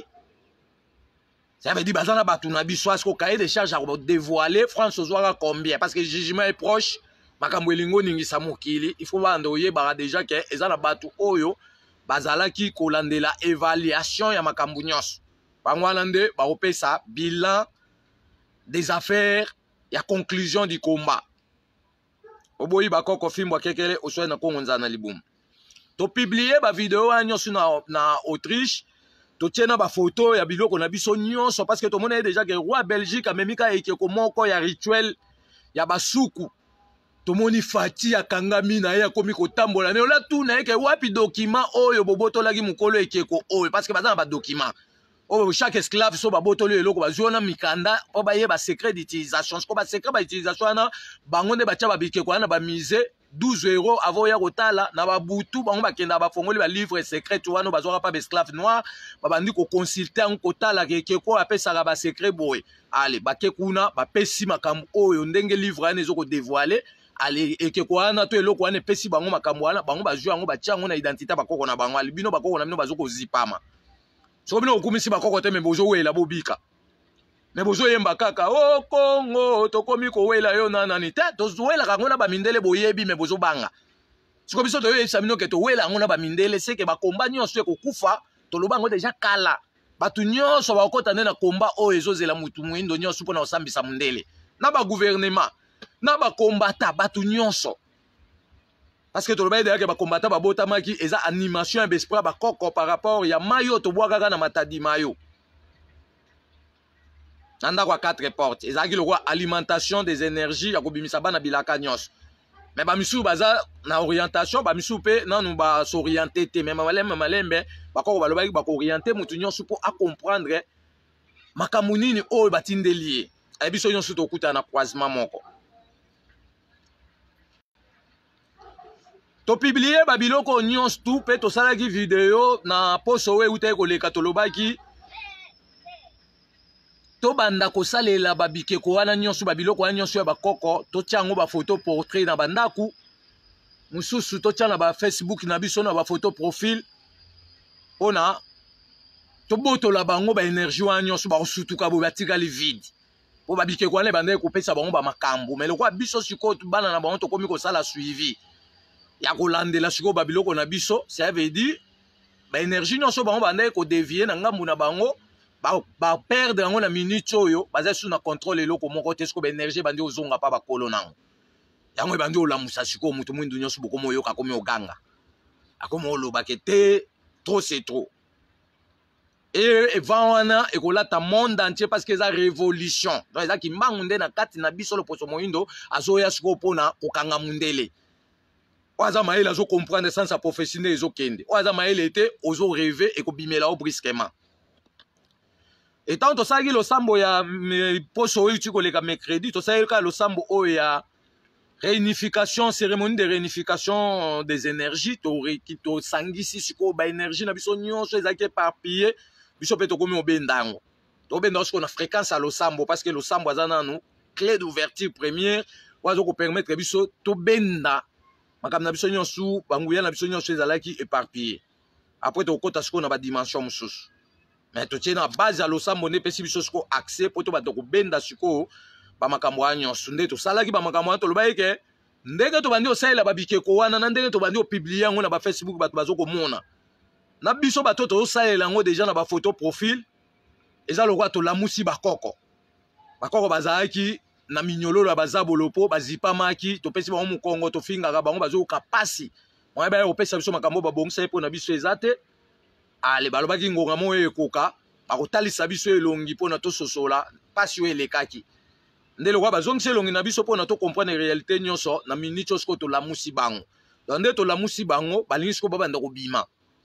ça veut dire baza na batu na biso asko cahier de charge à dévoiler France ozwaka combien parce que le jugement est proche makambo elingo ningisa mokili il faut banda oyeba déjà que eza na batu oyo bazalaki kolandela évaluation ya makambo nyonso bangwana nde ba opesa bilan des affaires ya conclusion du combat oboyi bakoko fimbo kekele osoye na kongo nzana libumu to publier ba vidéo nyonso na na Autriche to tiena ba photo ya biloko na biso nyonso parce que to mona déjà que roi Belgique amemika ekeko moko ya rituel ya basuku to moni fati ya kangami na ya komi kotambola ne ola tu na ke wapi document oyo bobotolaki mukolo ekeko oyo parce que bazana ba document oh chaque esclave so ba botolo eloko bazona mikanda o ba ye ba secret d'utilisation ko ba secret ba utilisation na bango ne ba tia ba bike ko na ba mise douze euros avant ya kotala na ba butu bango ba kenda ba fongoli ba livre secret wana bazora pa ba esclave noir ba bandi ko consulter en kotala ke ko apesa ba secret boy allez ba ke kuna ba pesi makambo oyo ndenge livre ane ezoko dévoiler allez ekeko wana to eloko wana pesi bango makambo wana bango ba jwa bango ba tia ngo na identité bakoko na bango albino bakoko na bino bazoko zipama so bino okumisi bakoko te me bozo wela bobika me bozo yemba kaka o Kongo tokomi ko wela yo nana ni te tozo wela kango na ba mindele boyebi me bozo banga siko biso to yesa bino ke to wela ngo na ba mindele c'est que ba komba nyonso ko kufa to lobango déjà kala batu nyonso ba okota na komba o ezozela mutu mwindo nyonso pona osambisa mundele na ba gouvernement na ba kombata batu nyonso parce que toloba ide ba kombata ba botamaki eza animation ya besprit ba koko par rapport ya mayo to bwaka na matadi mayo nanda kwa quatre portes ezaki le roi alimentation des énergies ya kobimisa bana bilaka nyonso mais ba misu baza na orientation ba misu pe nanu ba s'orienter te mais malembe malembe ba koko ba lobaki ba ko orienter mutu nyonso pour à comprendre makambo nini oyo batindeli e biso nyonso to kuta na croisement moko to publier ba biloko nyonso tu pe to salaki vidéo na poso we utai koleka tolobaki to banda ko salela ba bikeko wana nyonso ba biloko wana nyonso ya bakoko to tiango ba photo portrait na bandaku mususu to tia na ba Facebook na biso na ba photo profil ona to botola bango ba énergie wana nyonso ba sutuka bo batikali vide po ba bikeko wana banda ko pesa bango ba makambo mais le kwa biso siko bana na bango to komi ko sala suivi ya kolandela siko ba biloko na biso ça veut dire ba énergie nyonso bango banda ko dévier na ngambu na bango ba ba perdre yango na minute oyo baza sous na contrôle eloko moko te siko ba énergie bandi ozonga pa ba kolo nango yango bandi olamusa siko mutu mwindu nyonso boko moyo ka komi oganga akomo oloba ke te trop c'est trop et wana ekolata monde entier parce que eza révolution donc eza ki mbangu nde na kati na biso loposo moyindo azoya siko pona kokanga mundele oaza maele azo comprendre sans sa prophétie ne ezokende oaza maele ete ozo rêver et kobimela o brusquement et tant to sagi lo sambo ya poso oyo tiko leka mercredi to sagi ka lo sambo oyo ya réunification cérémonie de réunification des énergies to ki to sangisi siko ba énergie na biso nyonso ezaki éparpillé biso pe to komi obendango to benda siko na fréquence à lo sambo parce que lo sambo azana nu clé d'ouverture première oazo ko permettre biso to benda makam na biso nyonso banguya na biso nyonso ezalaki éparpillé après to kota siko na ba dimension mususu mais to tiena base à lo sambo ne pesi biso siko accès poto ba to ko benda siko ba makambo nyonso nde to salaki ba makambo to loba yeke ndenge to bandi osalela ba bikeko wana na ndenge to bandi o publier ngo na ba Facebook bato bazoko mona na biso bato to osalela ngo déjà na ba photo profil eza lokwa to lamusi bakoko bakoko bazalaki na minyololo bazabolo po bazipamaki to pesi bango mukongo to fingaka bango bazoka pasi moye ba opesa biso makambo babongisa po na biso ezate ale balobaki ngonga moyo ekoka bakotalisa biso elongi po na to sosola pasi oyo elekaki ndelo kwa bazongisa elongi na biso po na to comprendre réalité nyonso na minute osko to lamusi bango donc nde tolamusi bango balingi siko babanda kobima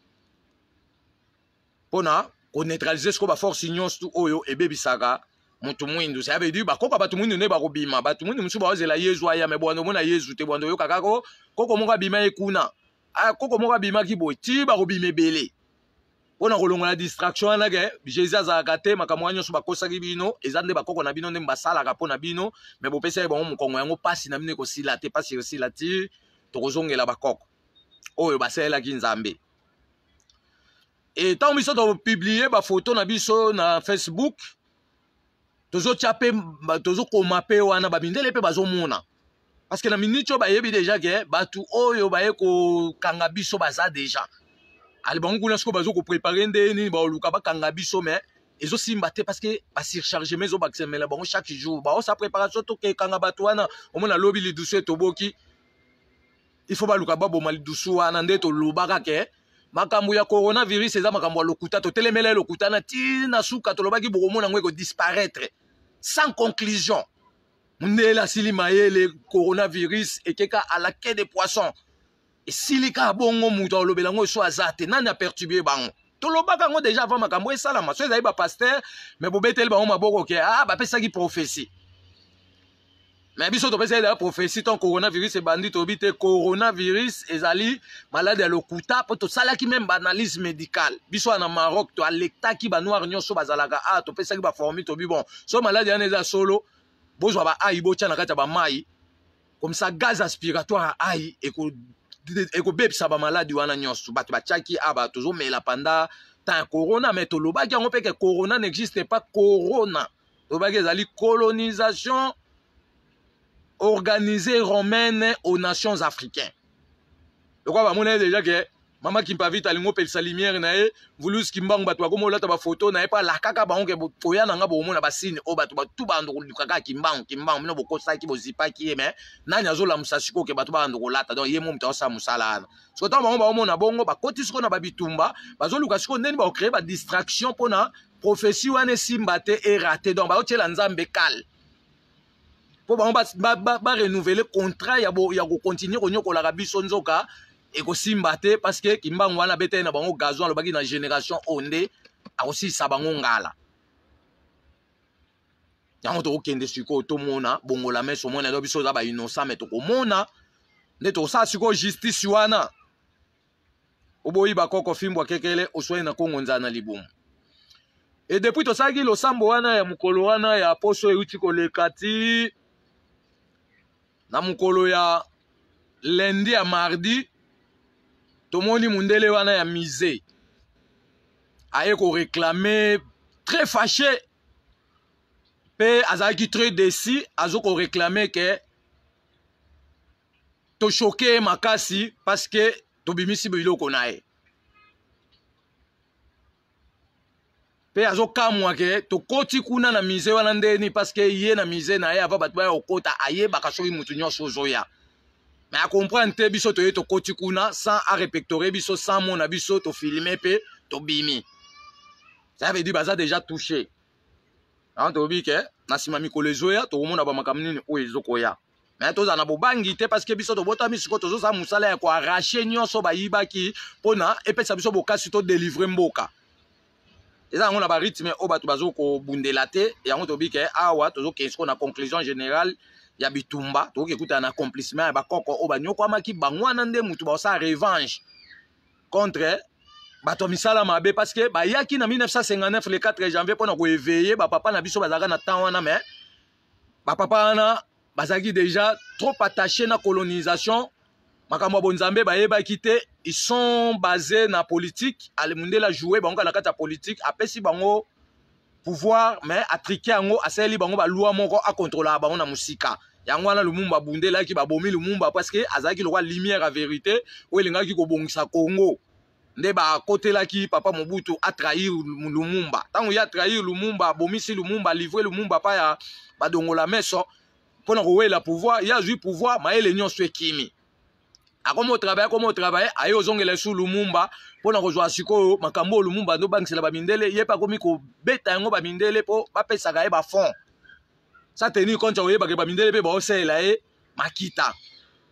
mpona koneutralize siko baforce nyonso oyo ebebisaka motu mwindu ça veut dire bakoka bato mwindu nde bakobima bato mwindu mosusu baozela yezu aya me bwando omona yezu te bwando oyoka kaka koko moko abima ye kuna koko moko abimaki boye ti bakobima ebele mpona kolongola distraction wana ke jésus azalaka te makambo wana nyonso bakosaki bino eza nde bakoko na bino nde basalaka mpo na bino me bopesaki bango mokongo yango mpasi na bino ekosila te mpasi ekosila ti tokozongela bakoko oyo basalelaki nzambe e ntango biso topiblie bafoto na biso na Facebook tozotia mpe tozokoma mpe wana babindele mpe bazomona parce que na minute oyo bayebi deja ke bato oyo baye kokanga biso baza deja ali bango kuna siko bazokoprepare nde nini baoluka bakanga biso me ezosimba te parce que basurchargement ezobakisemela bango chaque jour baosa préparation tokekanga bato wana omona lobi lidusu etoboki il faut baluka baboma lidusu wana nde tolobaka ke makambo ya coronavirus eza makambo ya lokuta totelemela lokuta na ntina suka tolobaki bokomona yango ekodisparaître sans conclusion ndele asili mayele coronavirus ekeka à la quai des poissons esili ka bongo mutu alobela yango eso aza te nani aperturbe bango tolobaka yango déjà avant makambo esalama so ezali bapaster me bobeteli bango maboko ke ah bapesaki prophétie mais biso topesaki deja prophétie ton coronavirus ebandi toyebi te coronavirus ezali malade ya lokuta mpo tosalaki même baanalyse médicale biso wana Maroc toalektaki banoir nyonso bazalaka a topesaki baformi tobi bon so malade wana eza solo bozwa baai botya na kati ya bamai comme ça gaz aspiratoire ya ai ekobebisa bamaladi wana nyonso bato batiaki a bato tozomela panda temps ya corona mais tolobaki yango mpe ke corona n'existe pas corona tolobaki ezali colonisation organisée romaine aux nations africaines. Donc, on va déjà que Maman Kimpavit alingo pelisa lumière na e vulus kimbangu batu bakomo lata ba photo na e pa la kaka bango ke boya na nga bomona ba signe o batu batu ba ndoko lukaka kimbangu kimbangu mino bokosa ki bozipa ki me nani azola musashiko ke batu ba ndoko lata donc yemo mta osa musala ana so ta bango ba omona bongo ba koti siko na ba bitumba bazoluka siko ndeni ba créer ba distraction pona prophétie wana simba te e raté donc ba otela nzambe kal po ba ba ba, ba renouveler contrat ya bo ya ko continuer ko nyokola ka biso nzoka et aussi mbate parce que kimbangu wana bete na bango gazon le baki na génération onde a aussi sabango ngala yango to okende siko to mona bongo la meso mona do biso za ba innocent mais to ko mona ne to sa siko justice wana oboyi bakoko fimbo kekele oswe na kongo nzana libumu et depuis to saki lo sambo wana ya mukolo wana ya poso euti ko lekati na mukolo ya lundi ya mardi Tomoni mundele wana ya misé aye ko réclamer très fâché pe azaki très déçu azo ko réclamer que to choqué makasi parce que to bimisi biloko nae pe azo kamwa ke to koti kuna na misé wana ndeni parce que ye na misé nae ava batu ba okota aye bakasoki mutu nyonso zoya. Mais à comprendre te biso to yeto koti kuna sans à répectorer biso sans mon abiso to filmer pe to bimi. Ça veut dire baza déjà touché. Hein to bi ke na sima mikolo zoya to mona ba makamini o ezokoya. Mais to za na bobangi te parce que biso to bota misiko to zo sa musala ya ko arracher nyonso ba yibaki pona epesa biso bokasi to délivrer mboka. Eza ngona ba rythme o batu bazo ko bundela te yango to bi ke awa to zo kesko na conclusion générale ya bitumba to kekuta na accomplissement ya bakoko o banyoko amaki bangwana nde mutu ba sa revanche contre bato misala mabe parce que ba yaki na mille neuf cent cinquante-neuf le quatre janvier pona ko éveiller ba papa na biso bazaka na temps wana mais ba papa na bazaki déjà trop attaché na colonisation makambo bonzambe ba yeba kité ils sont basés na politique ale mundela jouer bango na kata politique apesi bango pouvoir mais atriquer yango asali bango ba loi moko a contrôler bango na musika yango wana lumumba bundela ki ba bomi lumumba parce que azaki le roi lumière à vérité o elingaki ko bongisa Congo nde ba kotela ki papa Mobutu a trahir Lumumba tango ya trahir Lumumba bomisi Lumumba livrer Lumumba pa ya ba dongola meso pona ko wela pouvoir ya zui pouvoir maele nyonso ekimi akomo travailler comme travailler ayo zongela sous Lumumba pona ko zwa siko makambo Lumumba ndo bangisela ba mindele yepa komi ko beta yango ba mindele po ba pesa ga e ba fond ça tenir compte oye ba ke ba mindele pe ba osela e makita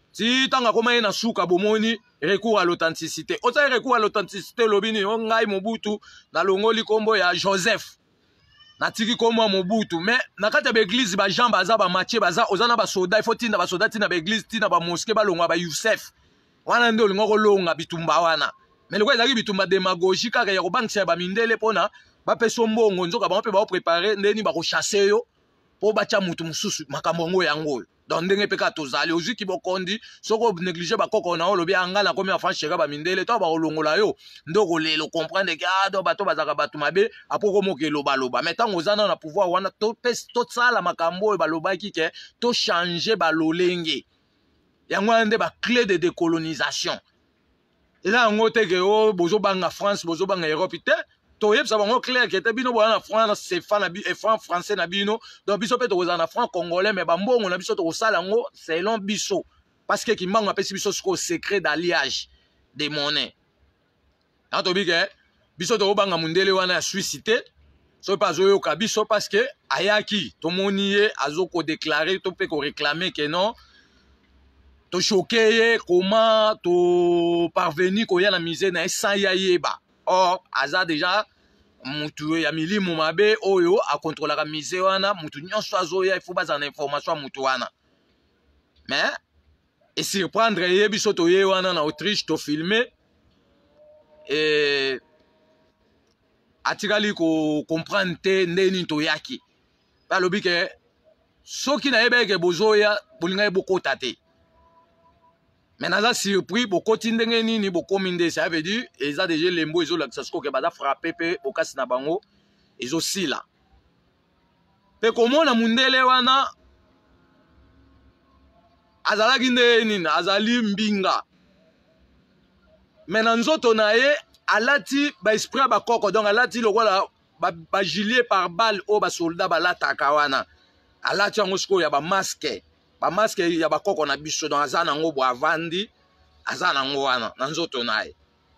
ti tanga koma ye na suka bomoni recours à l'authenticité ota recours à l'authenticité lobini o ngai Mobutu na longoli kombo ya Joseph na tiki kombo Mobutu mais na kati ya l'église ba Jean baza ba Mathieu baza ozana ba soda il faut tinda ba soda tinda ba église tinda ba mosquée ba longwa ba Youssef wana ndio lingo kolonga bitumba wana mais loko ezaki bitumba démagogie kaka ya kobangisa ba mindele pona ba peso mbongo nzoka ba mpe ba préparer ndeni ba ko chasser yo po bacha mutu mususu makambo ngo yango donc ndenge peka tozali ozu ki bokondi soko négliger bakoko na olobi angala komi afan sheka ba mindele to ba olongola yo ndoko lelo comprendre que ah do bato bazaka batu mabe apoko mokelo baloba mais tango zana na pouvoir wana to pes to sala makambo baloba ki ke to changer balolenge yango ande ba clé de décolonisation eza ngo te ke o bozo banga France bozo banga Europe te to yeb sa bango clair que te bino bona France c'est fan na et franc français na bino donc biso pe to na franc congolais mais bambongo na biso to sala ngo selon biso parce que kimbango apesi biso siko secret d'alliage des monnaies na to bige biso to banga mundele wana ya suicité so pas zo yoka biso parce que ayaki to monier azoko déclarer to pe ko réclamer que non to choqué comment to parvenir ko ya na misère na sans ya yeba. Or, aza déjà mutu ya milimu mabe oyo a contrôler la misère wana mutu nyonso azoya il faut baza na information mutu wana. Mais et surprendre ye biso to ye wana na Autriche to filmer et atikali ko comprendre te ndeni to yaki. Ba lobi ke soki na yebe ke bozoya bolinga ye bokota te. Mais naza surpris boko tindenge nini boko minde ça veut dire ils a déjà lembo ils ont l'accès que bada frapper pe bokasi na bango ils aussi là pe comment na mundele wana azala ginde nini azali mbinga mais na nzoto na ye alati ba esprit ba koko donc alati lokola ba, ba gilet par balle o ba soldat ba lataka wana alati yango siko ya ba masque ba masque ya bakoko na biso dans azana ngo bo avandi azana ngo wana na nzoto naye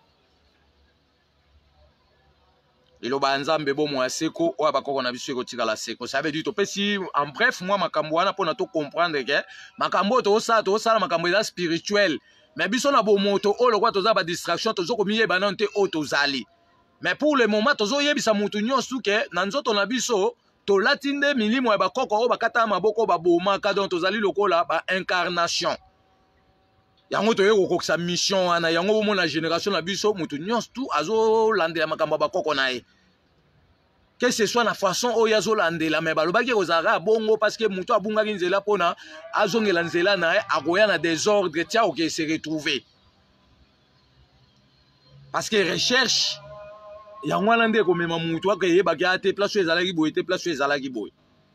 ilo ba nzambe bo mo aseko o bakoko na biso ekotika la seko ça veut dire to pesi en bref moi makambo wana pona to comprendre que makambo to sa to sala makambo ya spirituel mais biso na bo moto o lokwa to za ba distraction to zo ko miye banante o to zali mais pour le moment to zo yebisa mutu nyonso ke na nzoto na biso to latinde milimo ya bakoko o bakata maboko babomaka donc tozali lokola ba incarnation yango to yeko kokisa mission wana yango bomo na génération na biso mutu nyonso tout azo landela makambo bakoko na ye que ce soit na façon o yazo landela mais balobaki kozaka bongo parce que mutu abungaki nzela pona azongela nzela na ye akoya na désordre tia oke se retrouver parce que recherche yango wana nde komema mutu akeyebaki ate place oyo ezalaki boye te place oyo ezalaki boye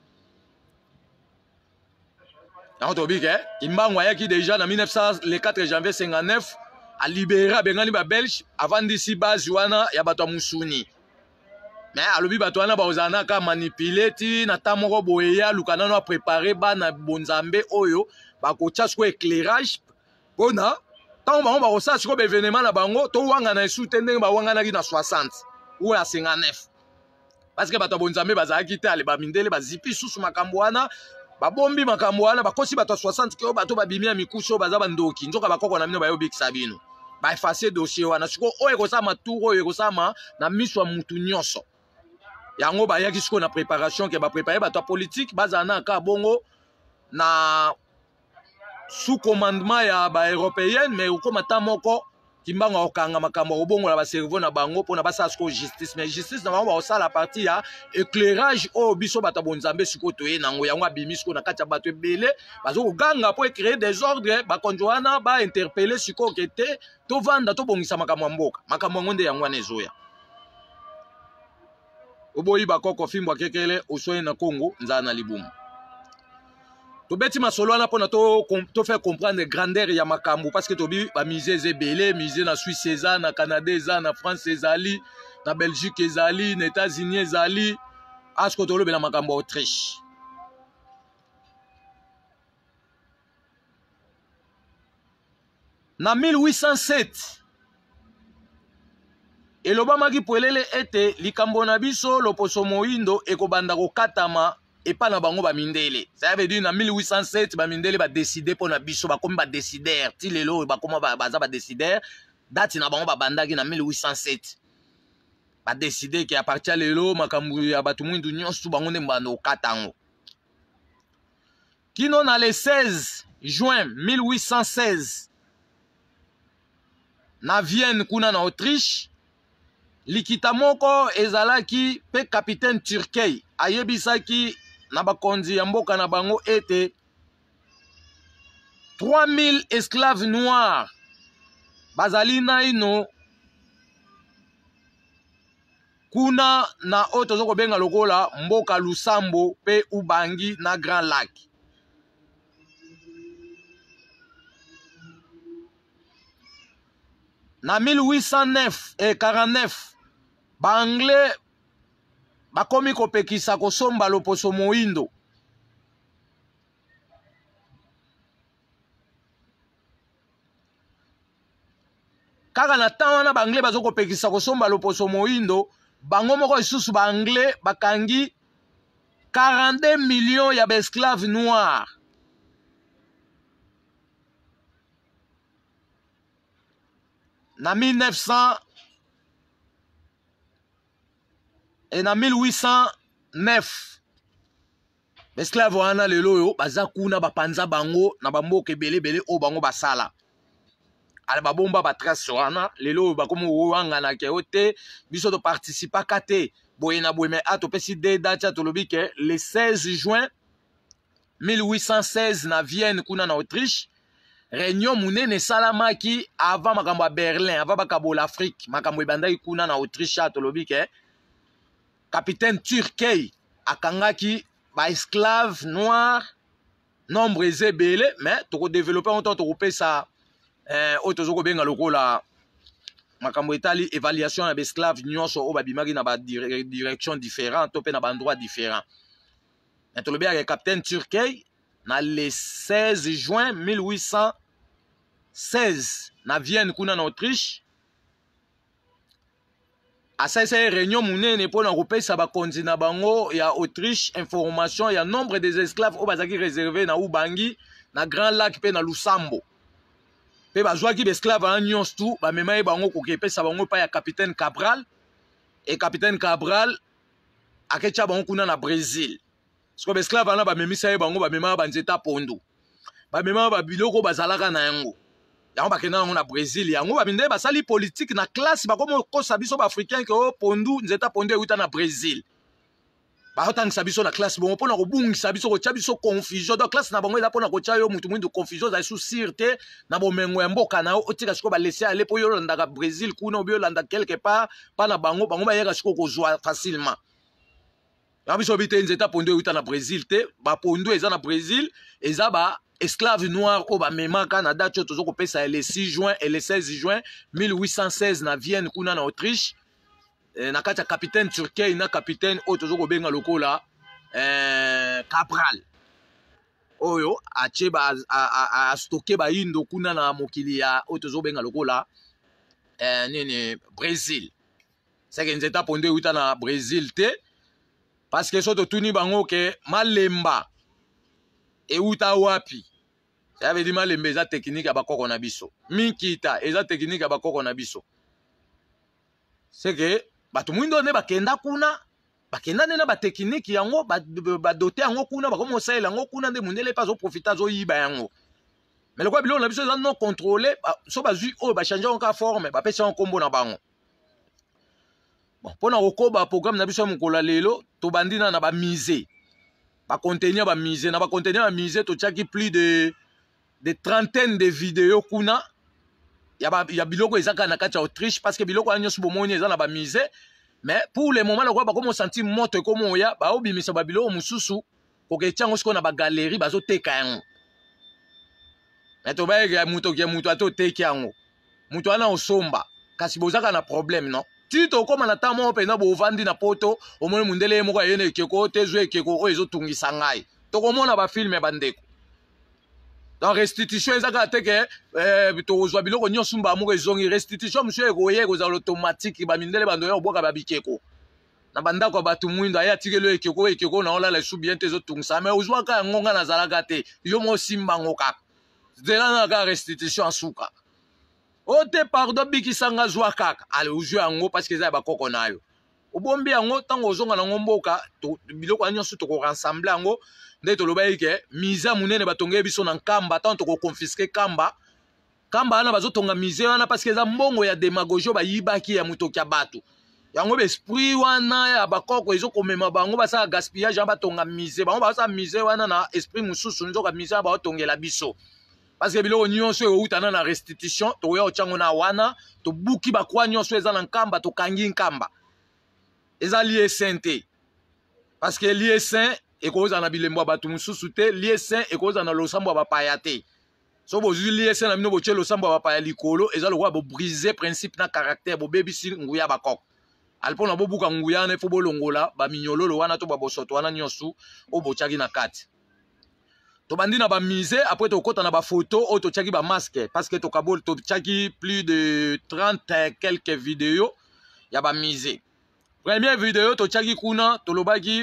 yango tobi ke kimbango ayaki déjà na mille neuf cents le quatre janvier cinquante-neuf alibéré abengani babelge avandisi base wana ya bato ya musuni mais alobi bato wana baozala naka manipule ti na ntan moko boye ye aluka nano aprépare bana bonzambe oyo bakotya siko éclairage mpona ntango bango bakosala siko baévénement na bango towanga na esu te ndenge bawanganaki na soixante ou à cinquante-neuf parce que bato bonzambe bazalaki te ale bamindele bazipi susu makambo wana babombi makambo wana bakosi bato soixante ke bato babimi ya mikusu baza bandoki nzoka bakoko na bino bayobikisa bino ba effacer dossier wana siko oyo ekosama tour oyo ekosama na miso ya mutu nyonso yango bayaki siko na préparation ke baprépare bato ya politique bazala na ka bongo na sous commandement ya ba européenne mais okoma ta moko kimbango okanga makambo obongo la ba cerveau na bango pona basa siko justice mais justice na bango ba osala partie ya éclairage o biso bata bonzambe siko toye nango yango abimi siko na kati ya bato ebele bazo koganga po créer des ordres ba konjoana ba interpeller siko kete to vanda to bongisa makambo mboka makambo ngonde yango wana ezoya oboyi bakoko fimbwa kekele osoye na Congo nzana na libumu to beti masolo wana pona to to faire comprendre grandeur ya makambo parce que to bi ba musée ezebele musée na Suisse eza na Canada eza na France ezali na Belgique ezali na États-Unis ezali asko to lobela makambo Autriche na mille huit cent sept elobamaki polele ete likambo na biso loposo moindo ekobanda kokatama et pas na bango ba mindele. Ça veut dire na mille huit cent sept ba mindele ba décider pour na biso ba comme ba décider ti lelo ba comme ba baza ba décider date na bango ba bandaki na mille huit cent sept ba décider que à partir lelo makambu ya batu mwindu nyonso bango ne mbano katango kino na le seize juin mille huit cent seize na Vienne kuna na Autriche likita moko ezalaki pe capitaine Turkey ayebisaki na bakonzi ya mboka na bango ete trois mille esclaves noirs bazali naino kuna na oyo tozoko benga lokola mboka Lusambo pe Ubangi na Grand Lac. Na mille huit cent neuf et quarante-neuf ba anglais bakomi kopekisa kosomba loposo moindo. Kaka na temps wana ba anglais bazo kopekisa kosomba loposo moindo, bango moko isusu ba anglais bakangi quarante-deux millions ya esclaves noirs. Na mille neuf cents et na mille huit cent neuf esclaves wana lelo yo baza kuna bapanza bango na bamboka ebele bele o bango basala ala babomba batrace wana lelo bakomo wanga ke ote biso to participa kate boye na boye me ato pesi de date tolobi ke le seize juin mille huit cent seize na Vienne kuna na Autriche réunion munene salamaki avant makambo à Berlin avant bakabola Afrique makambo ebandaki kuna na Autriche tolobi ke capitaine Turkey akangaki ba esclaves noirs nombre ezebele mais toko développer on toko pesa euh otozoko benga lokola makambo etali évaluation ya esclaves nyonso o babimaki na ba direction différente to pe na ba endroit différent. Tolobi ya capitaine Turkey na le seize juin mille huit cent seize na Vienne kuna na Autriche asa esa réunion munene pour na kopesa bakonzi na bango ya Autriche information ya nombre des esclaves o bazaki réservé na Ubangi na Grand Lac pe na Lusambo pe bazwaki ba esclaves en nyonso tu ba memaye bango ko kepesa bango pa ya capitaine Cabral et capitaine Cabral akecha bango kuna na Brésil. Sko ba esclaves na ba memisa ye bango ba mema ba nzeta pondo ba mema ba biloko bazalaka na yango yango bakenda na Brésil yango babinde basali politique na classe bakomo kosa biso ba africain ke o pondu nzeta pondo euta na Brésil ba otangisa biso na classe bongo pona kobungisa biso ko tia biso confusion donc classe na bango eza pona ko tia yo mutu mwindu confusion za sous sûreté na bomengo ya mboka na otika siko ba laisser aller po yo landa Brésil kuna obyo landa quelque part pa na bango bango ba yeka siko ko joa facilement yango biso bite nzeta pondo euta na Brésil te ba pondo eza na Brésil eza ba esclaves noirs au Bamema Canada tozoko pesa le six juin et le seize juin mille huit cent seize na Vienne kuna na Autriche na kati ya capitaine Turkey na capitaine o tozoko benga lokola euh Cabral oyo ache ba a stocké ba indo kuna na mokili ya o tozoko benga lokola euh nini Brésil c'est que nzeta pondo uta na Brésil te parce que soto tuni bango ke malemba et uta wapi ça veut dire malembe eza technique ya bakoko na biso minkita eza technique ya bakoko na biso c'est que batu mwindo ne bakenda kuna bakenda ne na ba technique yango ba doter yango kuna bakomo saela yango kuna nde mundele pas au profiter zo yiba yango mais le quoi bilo na biso eza non contrôlé so bazui o ba changer encore forme ba pesa en combo na bango bon pona kokoba programme na biso mukola lelo to bandina na ba mise ba contenir ba mise na ba contenir ba mise to tchaki plus de de trentaine de vidéos kuna ya ba ya biloko ezaka na kati ya Autriche parce que biloko anyo subo moni eza na ba mise mais pour le moment lokwa ba komo sentir moto komo ya ba obimisa ba biloko mususu ko ke tchango siko na ba galerie bazo teka yango mais to ba ya muto ke muto ato teka yango muto ana osomba kasi bozaka na problème non tito koma na tamo pe na bo vandi na poto o moni mundele moko yene ekeko tezo ekeko o ezo tungisa ngai to komona ba film bandeko donc restitution ezaka te ke eh to ozwa biloko nyonso mba moko ezongi restitution monsieur ekoye kozala automatique ba mindele bando yo boka ba bikeko na bandako ya bato mwindo aya tikelo ekeko ekeko na olala esu bien te ezotungisa me ozwaka yango nga nazalaka te yo mo osimbango kaka zela na kaka restitution asuka o te pardon bikisanga zwa kaka ale ozwa yango parce que eza ya bakoko na yo obombi yango ntango ozonga nango mboka biloko ya nyonso tokorensemble yango nde tolobaki ke mize monene batongeli biso na nkamba ntango tokoconfiske kamba kamba wana bazotonga mize wana parce que eza mbongo ya démagogie bayibaki ya motoki ya bato yango besprit wana ya bakoko ezokomema bango basala gaspillage batonga mize bango basala mize wana na esprit mosusu nzoka mize baotongela biso parce que biloko nyonso eutana na restitution tokoya otyango na wana tobuki bakwa nyonso eza na nkamba tokangi nkamba eza lie saint te parce que lie saint ekozala na bilembo ya bato mosusu te lie saint ekozala na losambo ya bapaya te so bozwi lie saint na bino botie losambo ya bapaya likolo eza lokola bobrise principe na caractère bobebisi nguya bakoko alipona bobuka nguya wana efo bolongola baminyololo wana to babosoto wana nyonso oyo botyaki na kati tobandi na bamize apres tokota na bafoto oyo totyaki bamaske parce que totyaki plus de trente quelques vidéos ya bamize première vidéo totyaki kuna tolobaki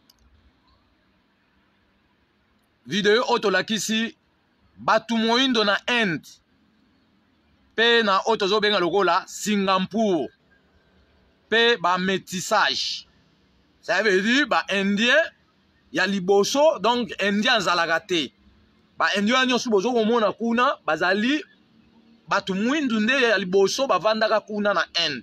vidéo oyo tolakisi bato moyindo na Inde mpe na oyo tozobenga lokola Singapour mpe bamétissage ça veut dire baindien ya liboso donc indien azalaka te baindien nyonso bozokomona kuna bazali bato mwindu nde ya liboso bavandaka kuna na Inde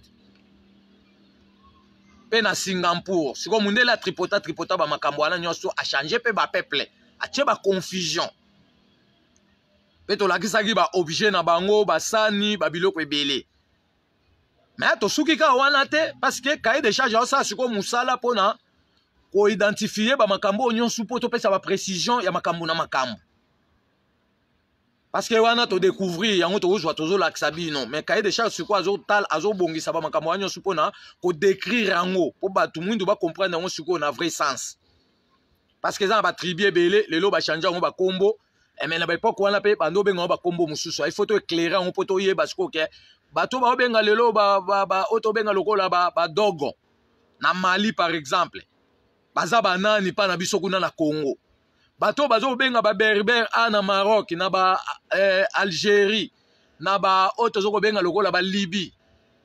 mpe na Singapour sikoyo mundele atripota tripota bamakambo wana nyonso achange mpe bapeuple atie baconfusion mpe tolakisaki baobjet na bango basani babiloko ebele me tosuki kaka wana te parce que cahier de charge aosala sikoyo mosala mpona koidentifie bamakambo oyo nyonso mpo topesa baprécision ya makambo na makambo parce que wana todécouvrir yango tokozwa tozolakisa bino mais cahier de charge sikoyo azotala azobongisa bamakambo wana nyonso mpona kodécrire yango mpo bato mwindu bacomprendre yango sikoyo na vrai sens parce que eza na batribu ebele lelo bachange yango bakombo eme na baepoke wana mpe bando obenga yango bakombo mosusu il faut toéclaire yango mpo toyeba sikoyo ke bato baobenga lelo oyo tobenga lokola badogo na Mali par exemple baza banani mpa na biso kuna na Congo bato bazobenga baberbere a na Maroc na ba eh, Algérie na ba oyo tozokobenga lokola balibye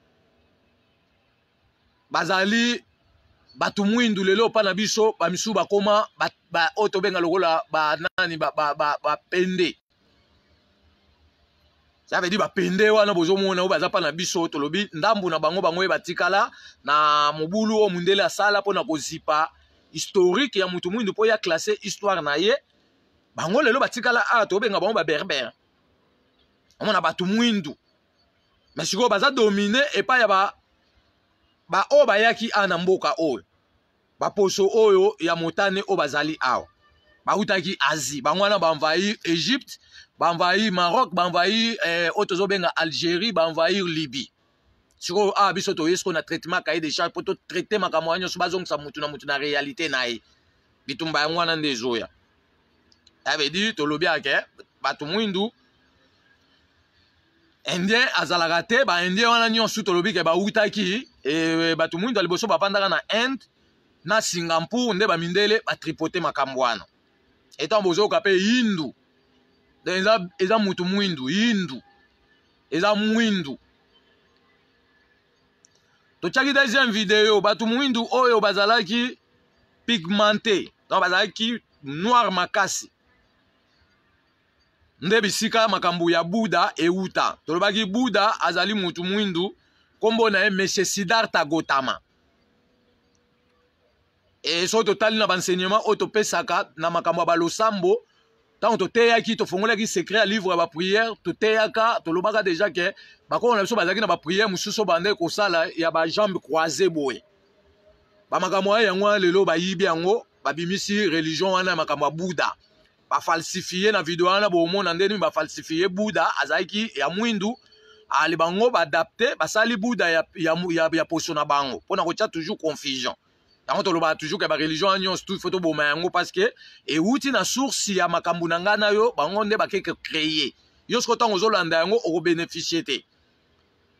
bazali bato mwindu lelo mpa na biso bamisu bakoma oyo tobenga lokola banani bapende ça veut dire bapende wana bozomona oyo baza mpa na biso tolobi ndambu na bango bango oyo batikala na mobulu oyo mundele asala mpona kozipa historique ya mutu mwindu mpo ya classe histoire na ye bango lelo batikala a tobenga bango baberbere omona bato mwindu mais sikoyo baza domine epai ya ba ba oyo bayaki a na mboka oyo baposo oyo ya motane oyo bazali awa bautaki Asie bango wana baenvahir Égypte baenvahir Maroc baenvahir eh, oyo tozobenga Algérie baenvahir Libye sikoyo awa biso toye sikoyo na traitement cahier de charge mpo totraite makambo wana nyonso bazongisa mutu na mutu na réalité na ye bitumba yango wana nde ezoya ave dire tolobi ake bato mwindu indien azalaka te baindien wana nyonso tolobi ke bautaki e, bato mwindu ya liboso bavandaka na Inde na Singapour nde bamindele batripote makambo wana etan bozoyoka mpe yindu eza, eza mutu mwindu yindu eza mwindu totyaki deuxième vidéo bato mwindu oyo bazalaki pigmenté donc bazalaki noir makasi nde bisika makambo ya Buddha euta tolobaki Buddha azali mutu mwindu kombo na ye Monsieur Siddhartha Gautama e so totali na baenseignement oyo topesaka na makambo ya balosambo ntango toteyaki tofongolaki secret ya livre ya baprière toteyaka tolobaka deja ke bakoko na biso bazalaki na baprière mosusu bande kosala ya bajambe croise boye bamakambo ya yango wana lelo bayibi yango babimisi religion wana ya makambo ya Buddha bafalsifie na video wana bomona ndeni bafalsifie Buddha azalaki ya mwindu ali bango baadapte basali Buddha ya, ya, ya, ya poso na bango mpona kotya toujours confusion yango tolobaka toujours ke bareligion ya nyonso tout faut toboma yango parce que euti na source ya makambo na ngai na yo bango nde bakeke créer yo siko ntango ozolanda yango okobénéficie te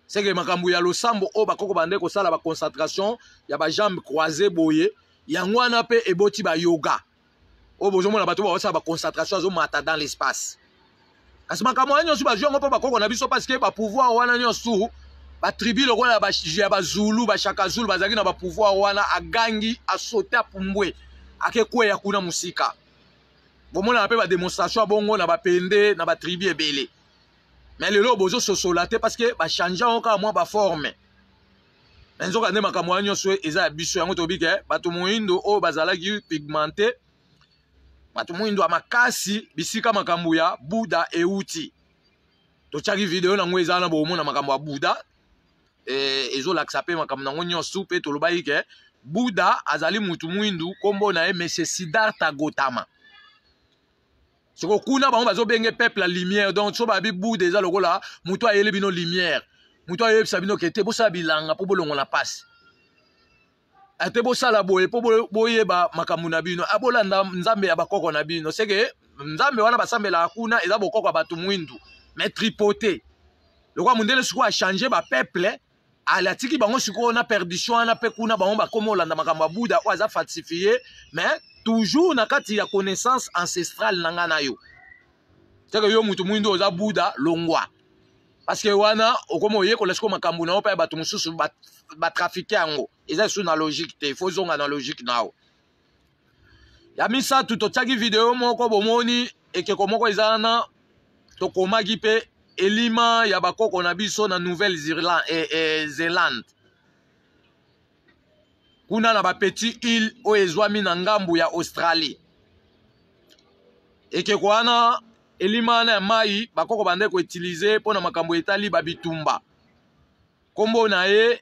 c'est que makambu ya losambo o bakoko bande ko sala ba concentration ya ba jambe croisées boye yango wana pe eboti ba yoga o bozo mona bato ba sala ba concentration zo mata dans l'espace kasi makambu anya su ba jongo po bakoko na biso parce que ba pouvoir wana nyosu ba tribu lo wana ba ya ba Zulu ba Shaka Zulu bazaki na ba pouvoir wana agangi a sauter pumbwe ake kweya kuna musika bomona pe ba démonstration bongo na ba pende na ba tribu ebele. Mais le lobo zo sosolaté parce que ba changer encore moi ba forme. Enzo kande makambo anyo so eza biso yango tobi ke bato moindo o bazalaki pigmenté. Bato moindo amakasi bisika makambo ya Buddha euti. To chaki video na ngwe eza na bo mona makambo ya Buddha. Eh ezo laksape makambo na ngonyo soupe to lobai ke Buddha azali mutu moindo kombo na e Monsieur Siddhartha Gautama. Soko kuna bango bazo benge peuple la lumière donc so babi Bouddha eza lokola mutu ayele bino lumière mutu ayele sabino kete bosa bilanga po bolongo na passe ate bosala boye po boyeba makambo na bino abolanda nzambe ya bakoko na bino c'est que nzambe wana basambela kuna eza bokoko batu mwindu mais tripoté lokwa mundele siko a changer ba peuple ala tiki bango siko na perdition na pe kuna bango bakoma olanda makambo ya Bouddha o aza falsifié mais toujours na kati ya connaissance ancestrale nanga na yo. C'est que yo mutu mwindo oza Bouddha longwa. Parce que wana okomo ye ko lesko makambu na opa batu mususu ba, ba trafiquer yango. Eza sou na logique te, faut zonga na logique nao. Ya misa tuto tchaki video moko bomoni eke komoko ezana to komagi pe elima ya bakoko na biso na Nouvelle-Zélande et, et Zélande. Kuna na ba petit île o ezwami na ngambu ya Australie. Eke kwana elima na mai bakoko bande ko utiliser pona makambo etali babitumba. Kombo na ye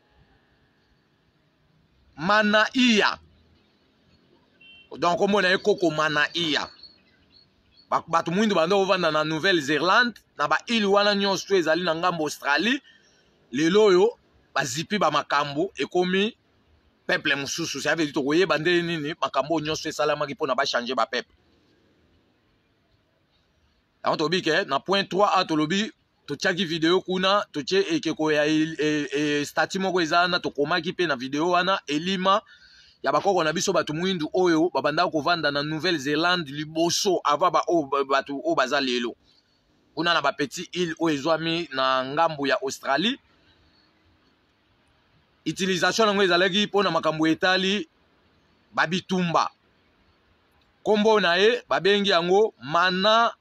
Manaia. Donc kombo na ye koko Manaia. Batu mwindu bande ovanda na Nouvelle-Zélande na ba île wana nyonso ezali na ngambu Australie. Lelo yo bazipi ba makambo ekomi peuple mususu ça veut dire tokoye bande nini makambo nyonso esalama ki pona ba changer ba peuple. Alors tobi ke na point trois a tolobi to tchaki video kuna to che ekeko ya e statut moko ezana to komaki pe na video wana elima ya bakoko na biso batu mwindu oyo babanda ko vanda na Nouvelle-Zélande liboso ava ba o batu o bazalelo. Kuna na ba petit île o ezwami na ngambu ya Australie. Utilisation nango ezalaki pona makambo etali babitumba. Kombo na ye babengi yango Manaia.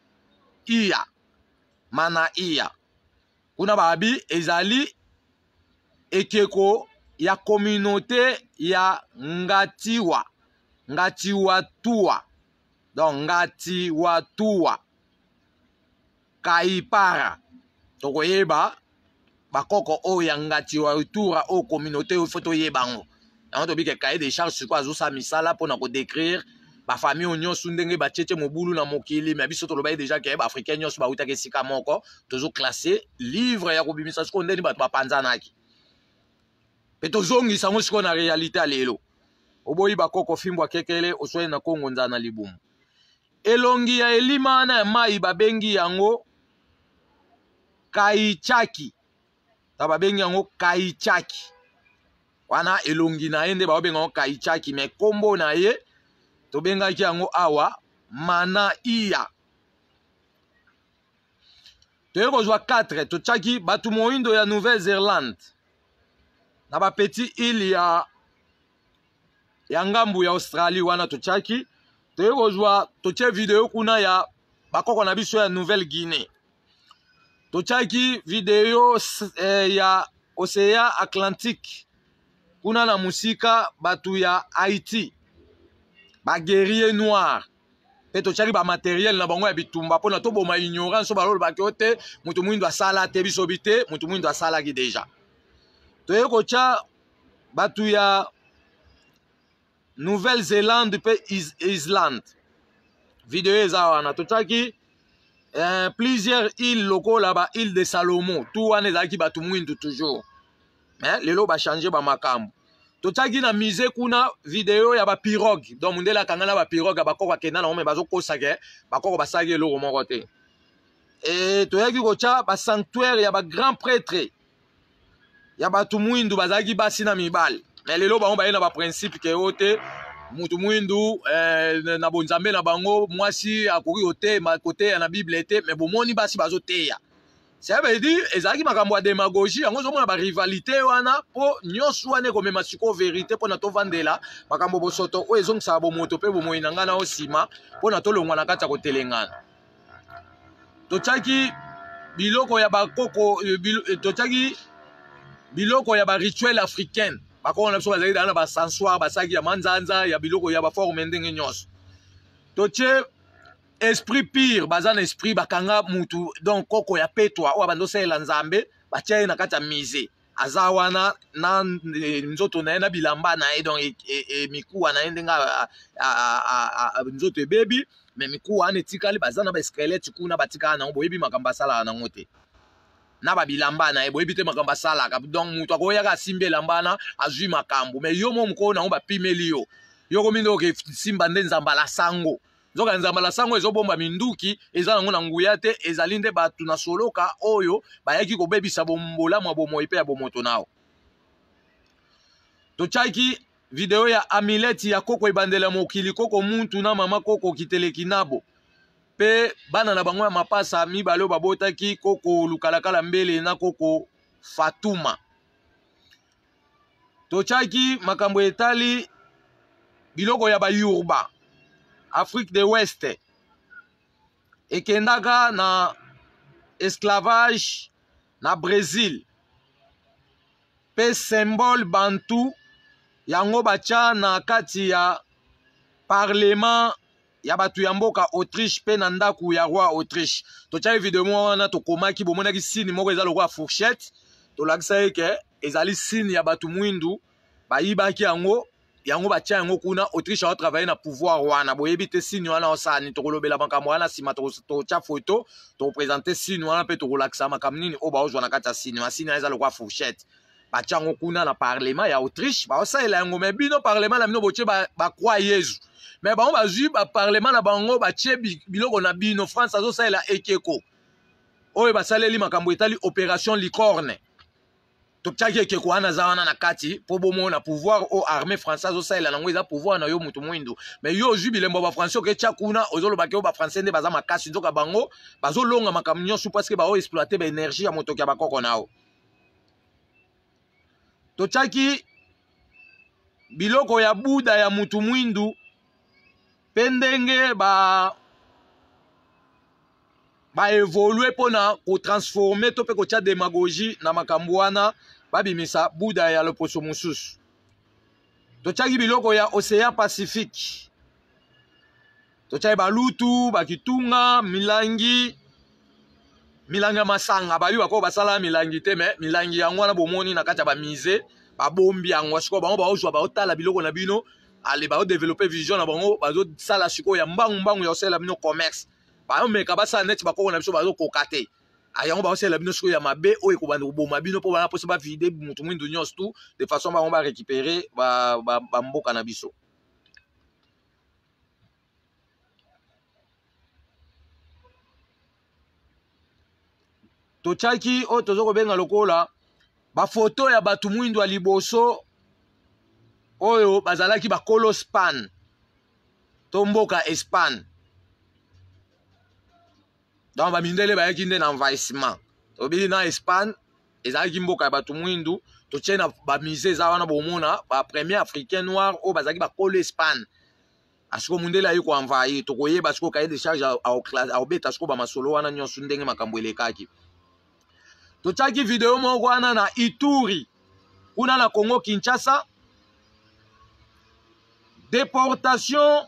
Manaia. Kuna babi ezali ekeko ya communauté ya Ngatiwa. Ngatiwa Tua. Donc Ngatiwa Tua. Kaipara. Tokoyeba bakoko o yangati wa utura o communauté o photo yebango. Yango to bike cahier des charges sur quoi azusa misala pona ko décrire ba famille onyo sundenge ba tchétché mobulu na mokili mais biso to lobaye déjà ke ba africain nyos ba utake sika moko tozo classer livre ya ko bimisa ko ndeni ba panzanaki. Peto zongi sango siko na réalité alelo. Oboyi bakoko fimbwa kekele oswe na Kongo nzana libumu. Elongi ya elima na mai babengi yango Kaichaki. Taba bengi yango Kaichaki. Wana elongi na ende ba bengi yango Kaichaki me kombo na ye to benga ki yango awa Manaia. Toyeko zwa quatre to tchaki batu moindo ya Nouvelle-Zélande. Na ba petit île ya ya ngambu ya Australie wana to tchaki. Toyeko zwa to tche video kuna ya bakoko na biso ya Nouvelle-Guinée. Tochaki video eh, ya Océan Atlantique. Kuna na musika batu ya Haïti. Ba guerrier noir. Pe tochaki ba matériel na bango ya bitumba pona to boma ignorance ba lolo ba kote mutu mwindo asala te bisobite mutu mwindo asala ki deja. Toye kocha batu ya Nouvelle-Zélande pe Is Islande. Video eza wana tochaki Euh, plusieurs îles locaux là-bas, île de Salomon. Tout wane zaki batu mwindu toujours. Mais lelo ba changer ba makambo. Totaki na mise kuna video ya ba pirogue. Donc mundela kangana ba pirogue ba koko kenda na ngome bazo kosake, ba koko basage loko moko te. Et toyaki kocha ba sanctuaire ya ba grand prêtre ya batu mwindu bazalaki basi na mibali mais lelo bango baye na ba principe ke ote mutu mwindu eh, na bonzambe na bango mwasi akoki otema koteya na bible ete mais bomoni basi bazoteya ça veut dire ezalaki makambo ya démagogie yango ozomona barivalité wana mpo nyonso wana ekomema sikoyo vérité mpo na tovandela makambo bosoto oyo ezongisaka bomoto mpe bomoi na ngai na osima mpo na tolongwa na kati ya kotelengana totiaki biloko ya bakoko totiaki biloko ya barituel africaine bakoko na biso bazalaki dala na basensoir basaki ya manzanza ya biloko ya baforme ndenge nyonso totie esprit pire baza na esprit bakanga mutu donc koko ya petwa oyo bandosalela nzambe batia ye na kati ya mise aza wana na nzoto na ye na bilamba na ye donc mikuwa na ye ndenge nzoto ebebi mais mikuwa wana etikali baza na baeskelete kuna batikala nango boyebi makambo asalaka nango te na babilamba na ye boyebi te makambo asalaka donc mutu akoyaka asimbi elamba wana azwi makambo mais yo mo mokolo nango bapimeli yo yo kominda okesimba nde nzambala sango zoka nzambala sango ezobomba minduki eza nango na nguya te ezali nde batu na soloka oyo bayaki kobebisa bolamu ya bomoi mpe ya bomoto nao totiaki video ya amileti ya koko ebandela mokili koko muntu na mama koko kiteleki nabo pe bana na bango ya mapasa mibale oyo babotaki koko lukalakala mbele na koko Fatuma totiaki makambo etali biloko ya bayurba Afrique de l'Ouest ekendaka na esclavage na Brésil pe symbole bantu yango batia na kati ya parlement ya batu ya mboka Autriche pe na ndaku ya roi Autriche totiaki video wana tokomaki bomonaki sini moko eza lokwa fourchette tolakisa eke ezali sini ya batu mwindu bayibaki yango yango batia yango kuna Autriche a travaillé na pouvoir wana boyebi te sini wana osani tokolobela makambo wana sima totia photo to présenter sini wana pe tokolakisa makambo nini o baozwa na kati ya sini masini eza lokwa fourchette batia yango kuna na parlement ya Autriche baosalela yango mais bino parlement na bino botie bakroa Yesu mais bango bazwi baparlement na bango batie biloko na bino France azosalela ekeko oyo basaleli makambo etali opération licorne totiaki ekeko wana za wana na kati po bomona pouvoir o armée française osalela nango eza pouvoir na yo mutu mwindu mais yo ozwi bilembo ba français oketia kuna ozolobaki o ba français nde baza makasi nzoka bango bazolonga makambo nyonso parce que bao exploiter ba énergie ya motoki ya bakoko nao totiaki biloko ya buda ya mutu mwindu pe ndenge ba ba évoluer pona ko transformer to pe ko tia démagogie na makambo wana babimisa buda ya loposo mosusu totiaki biloko ya océan Pacifique totiaki balutu bakitunga milangi milangi ya masanga babi bako basala milangi te mais milangi yango wana bomoni na kati ya bamise babombi yango sikoyo bango baozwa baotala biloko na bino ale baodévelopper vision na bango bazosala sikoyo ya mbangu mbangu ya osala bino commerce bayomeka basala neti bakoko na biso bazokoka te ayango baosala bino sikoyo ya mabe oyo ekobanda koboma bino mpo bana mposo bavide mutu mwindu nyonso tu de façon bango barécupérer bamboka na biso totiaki oyo tozokobenga lokola bafoto ya batu mwindu ya liboso oyo bazalaki bakolo Spain to mboka Espagne donc bamindele bayaki nde na envahissement tobili na Espagne ezalaki mboka ya batu mwindu totie na bamise eza wana bomona ba premier africain noir oyo bazalaki bakolo Espagne asiko mundele ayi koenvahir tokoyeba siko kaye de charge aobeta siko bamasolo wana nyonso ndenge makambo elekaki totiaki video moko wana na Ituri kuna na Congo Kinshasa déportation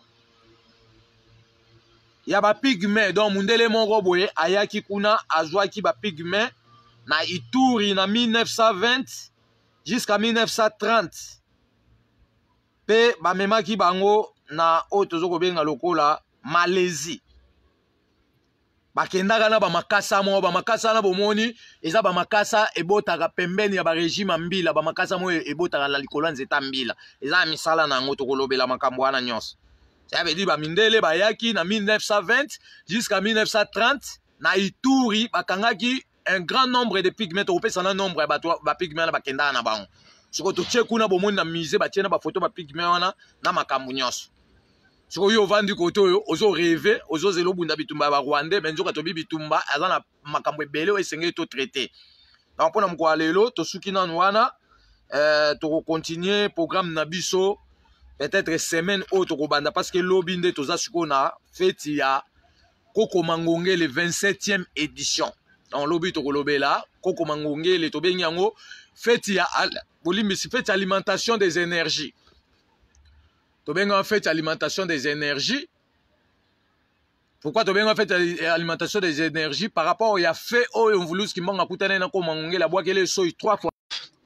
ya ba pygmée donc mundele moko boye ayaki kuna azwaki ba pygmée na Ituri na mille neuf cent vingt jusqu'à mille neuf cent trente pe bamemaki bango na oyo tozokobenga lokola Malaisie bakendaka na bamakasa mo bamakasa na bomoni eza bamakasa ebotaka pembeni ya barégime mbila bamakasa mo ebotaka na likolo nzeta mbila eza misala nango tokolobela makambo wana nyonso ça veut dire bamindele bayaki na mille neuf cent vingt jusqu'à mille neuf cent trente na Ituri bakangaki un grand nombre de pigments topesa na nombre ya bato ba pigments na bakenda na bango siko to tie kuna bomoni na musée ba tie na ba photo ba pigments wana na makambo nyonso siko yo vandi koto yo ozo rêver ozo zelo bunda bitumba ba Rwandais mais nzoka to bi bitumba azana makambo ebele o esengeli to traiter donc pona mko alelo to suki na wana euh to continuer programme na biso peut-être semaine autre kobanda parce que lobi nde toza siko na fête ya Koko Mangongele le vingt-septième édition. Dans lobi to kolobela Koko Mangongele to benyango fête ya bolimi fête alimentation des énergies. To benga fête alimentation des énergies. Pourquoi to benga fête alimentation des énergies par rapport ya fait o on voulu qui manga kutana na Koko Mangongele la boakele soy trois fois.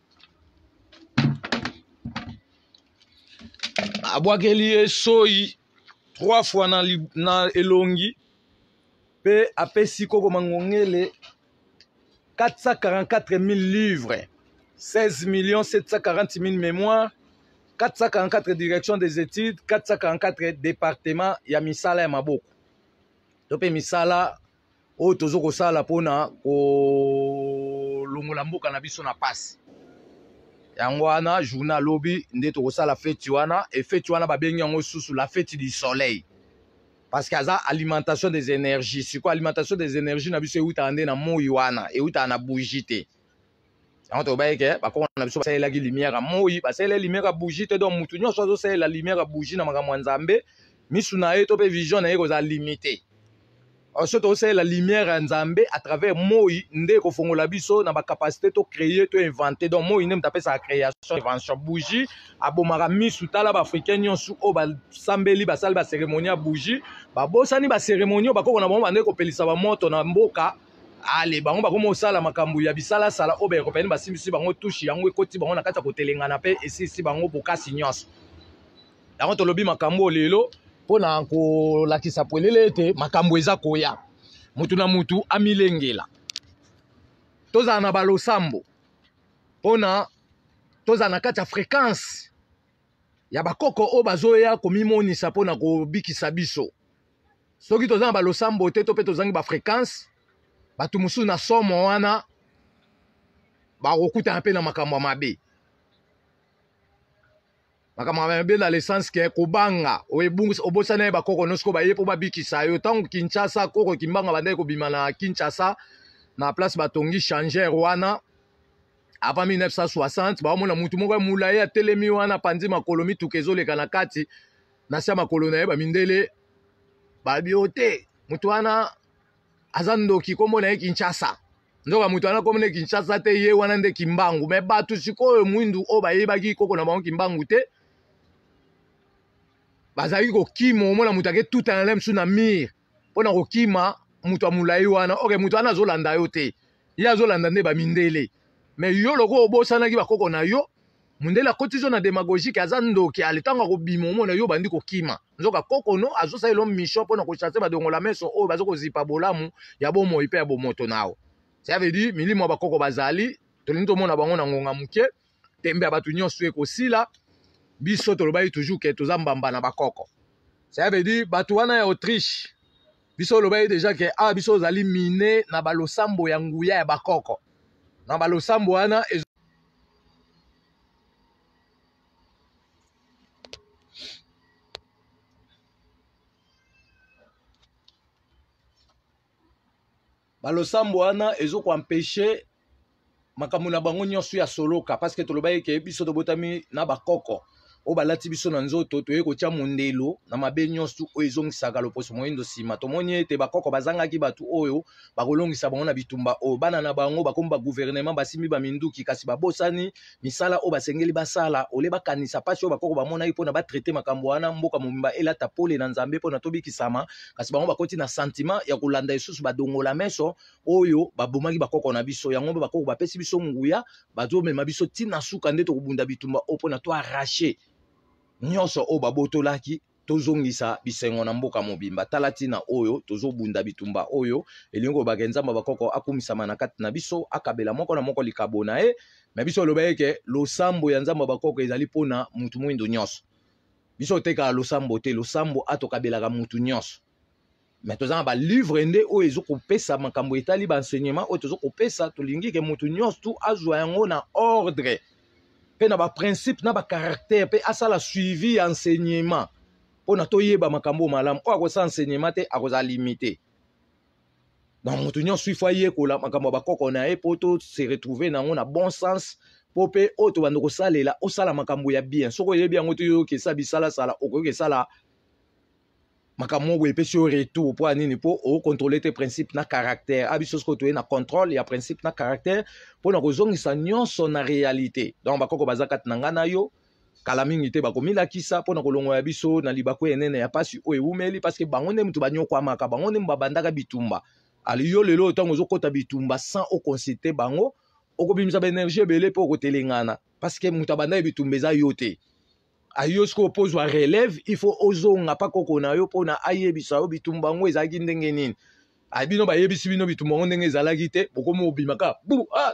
Aboakeli soy trois fois na na elongi. Pe apesi Koko Mangongele quatre cent quarante-quatre mille livres, seize millions sept cent quarante mille mémoires, quatre cent quarante-quatre directions des études, quatre cent quarante-quatre départements ya misala ya maboko. Tope misala o tozo ko sala pona ko longola mboka na biso na passe. Yango wana journal lobi nde to ko sala fête wana et fête wana ba bengi yango susu la fête du soleil. Parce qu'il y a alimentation des énergies. C'est quoi alimentation des énergies? Na biso euta ande na moi wana, euta na bougie te. On to ba ke ba ko na biso ba la lumière à moi, ba la lumière à bougie te donc mutu nyonso zo la lumière à bougie na makambo nzambe, misu na ye to pe vision na ye ko za limité. Ensuite on sait la lumière à nzambe à travers moi nde ko fongola biso na ba capacité to créer to inventer donc moi nem taper sa création invention bougie abomara misu tala ba africain nyonso o ba sambeli ba sala ba cérémonie à bougie ba bosani ba cérémonie ba ko na bango bande ko pelisa ba moto na mboka ale bango ba ko mosala makambu ya bisala sala o ba ko peni ba simisi bango touche yango ekoti bango na kata ko telengana pe esisi bango bokasi nyonso yango to lobi makambo lelo pona ko lakisa polele ete makambo eza koya mutu na mutu amilengela toza na balosambo pona toza na kati ya fréquence ya bakoko o bazoya komimonisa pona kobikisa biso soki toza na balosambo te to pe tozangi ba fréquence batu musu na somo wana bakokuta mpe na makambo mabe makambo bien dans le sens que kobanga obosana ye bakoko nosko baye po babikisa yo tango Kinshasa koko kimbanga bandai kobima na Kinshasa na place batongi changer wana avant mille neuf cent soixante baomona mutu moko mulaye atelemi wana pandi makolo mituka ezoleka na kati na sia makolo na ye bamindele babiote mutu wana aza ndoki kombo na ye Kinshasa ndoka mutu wana kombo na ye Kinshasa te ye wana nde kimbangu me batu sikoyo mwindu o bayebaki koko na bango kimbangu te bazali kokima omona mutu ake tuta na lemsu na mire mpona kokima mutu amulai wana oke mutu wana azolanda yo te ye azolanda nde bamindele me yo loko obosanaki bakoko na yo mundele akoti zo na démagogique aza ndoki ale ntango akobima omona yo bandi kokima nzoka kokono azosala elo mission mpona kochasse badongola meso oyo bazokozipa bolamu ya bomoi mpe ya bomoto nawo ça veut dire milimo ya bakoko bazali tolingi tomona bango na ngonga muke tembe ya bato nyonso ekosila biso tolobaki toujours ke toza mbamba na bakoko ça veut dire bato wana ya Autriche biso olobaki déjà ke awa biso ozali mine na balosambo ya nguya ya bakoko na balosambo wana balosambo wana ezokoempêche makambo na bango nyonso ya soloka parce que tolobaki ke biso tobotami na bakoko o balati biso na nzoto toye kotia mondelo na mabe nyonso oyo ezongisaka loposo moyindo nsima tomoni ete bakoko bazangaki bato oyo bakolongisa bango na bitumba oyo bana na bango bakomi bagouvernement basimbi baminduki kasi babosani misala oyo basengeli basala ole bakanisa mpasi oyo bakoko bamonaki mpona batraite makambo wana mboka mobimba elata pole na nzambe mpona tobikisama kasi bango bakoti na sentiment ya kolanda lisusu badongola meso oyo babomaki bakoko na biso yango mpe bakoko bapesi biso nguya bazomema biso ntina suka nde tokobunda bitumba oyo mpona to arrache nyonso o babotolaki tozongisa bisengo na mboka mobimba tala tina oyo tozobunda bitumba oyo elingi kobaka nzambe bakoko akumisama na kati na biso akabela moko na moko likabo na ye me biso olobaki ke losambo ya nzambe bakoko ezali mpona mutu mwindo nyonso biso otekaka losambo te losambo atokabelaka mutu nyonso mais toza ba livre nde o ezo kopesa makambo etali ba enseignement o tozo kopesa tolingi ke mutu nyonso tu azwa yango na ordre pe na ba principe na ba caractère pe asala suivi enseignement pona toyeba makambo malamu o akosa enseignement te akoza limité. Donc mutu nyonso ifo yekola makambo bakoko na ye po to se retrouver nango na bon sens po pe o to bando kosalela osala makambo ya bien soko yebi yango to yo ke sa bisala sala okoki sala makambo boye pe sur retour po anini po o contrôler tes principes na caractère abiso ko to na contrôle ya principe na caractère po na kozongisa nyonso na réalité. Donc bakoko bazakat na ngana yo kala mingi te bakomila kisa po na kolongo ya biso na libako enene ya pasi o eumeli parce que bango nde mutu banyoko amaka bango nde mbabandaka bitumba ali yo lelo tango zokota bitumba sans o consulter bango okobimisa ba énergie belé po kotelengana parce que mutu abanda bitumba eza yo te. Ayo sko pose wa relève il faut ozonga pa koko na yo pona ayebisa yo bitumba ngo ezaki ndenge nini abino ba yebisi bino bitumba ngo ndenge ezalaki te bokomo obimaka bu ah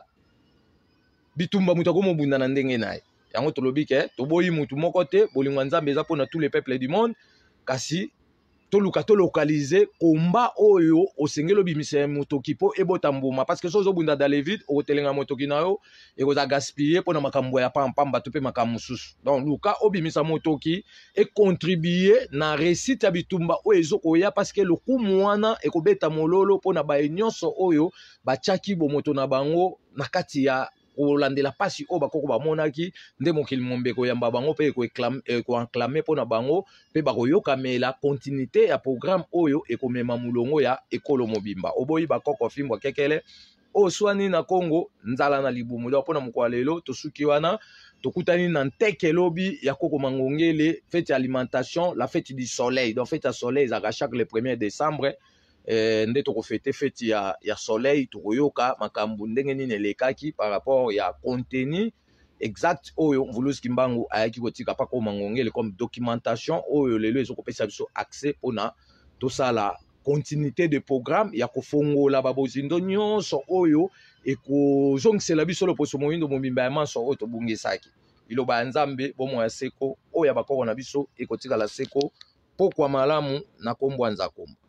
bitumba mutu akomo bunda na ndenge naye yango tolobi ke toboyi mutu moko te bolingo nzambe eza pona tous les peuples du monde kasi toluka to localiser komba oyo osengelo bimise motoki po ebota mbuma parce que sozo bunda dans les vides otelenga motoki na yo ekoza gaspiller pona makambo ya pampamba to pe makambo susu. Donc luka obimisa motoki et contribuer na réussite ya bitumba oyo ezokoya parce que lokumu wana ekobeta mololo pona ba nyonso oyo bachaki bo moto na bango na kati ya olandela pasi o bakoko bamonaki nde mokili mombeko yamba bango pe ko réclamer ko enclamer pona bango pe bakoyoka mela continuité ya programme oyo ekomema mulongo ya ekolo mobimba oboyi bakoko fimbo kekele o swani na Congo nzala na libumu do pona moko lelo tosuki wana tokutani na nteke lobi ya koko mangongele fête alimentation la fête du soleil. Donc fête à soleil za chaque le premier décembre nde tokofete fête ya ya soleil tokoyoka makambo ndenge nini elekaki par rapport ya contenu exact oyo mvuluski mbangu ayaki kotika pa ko mangongele comme documentation oyo lelo ezokopesa biso accès pona tosala continuité de programme ya kofongola babozindo nyonso oyo ekozongisela biso loposo moyindo mobimba ya manso oyo tobungisaki iloba ya nzambe bomo ya seko oyo bakoko na biso ekotika la seko pokwa malamu na kombo nzakombo.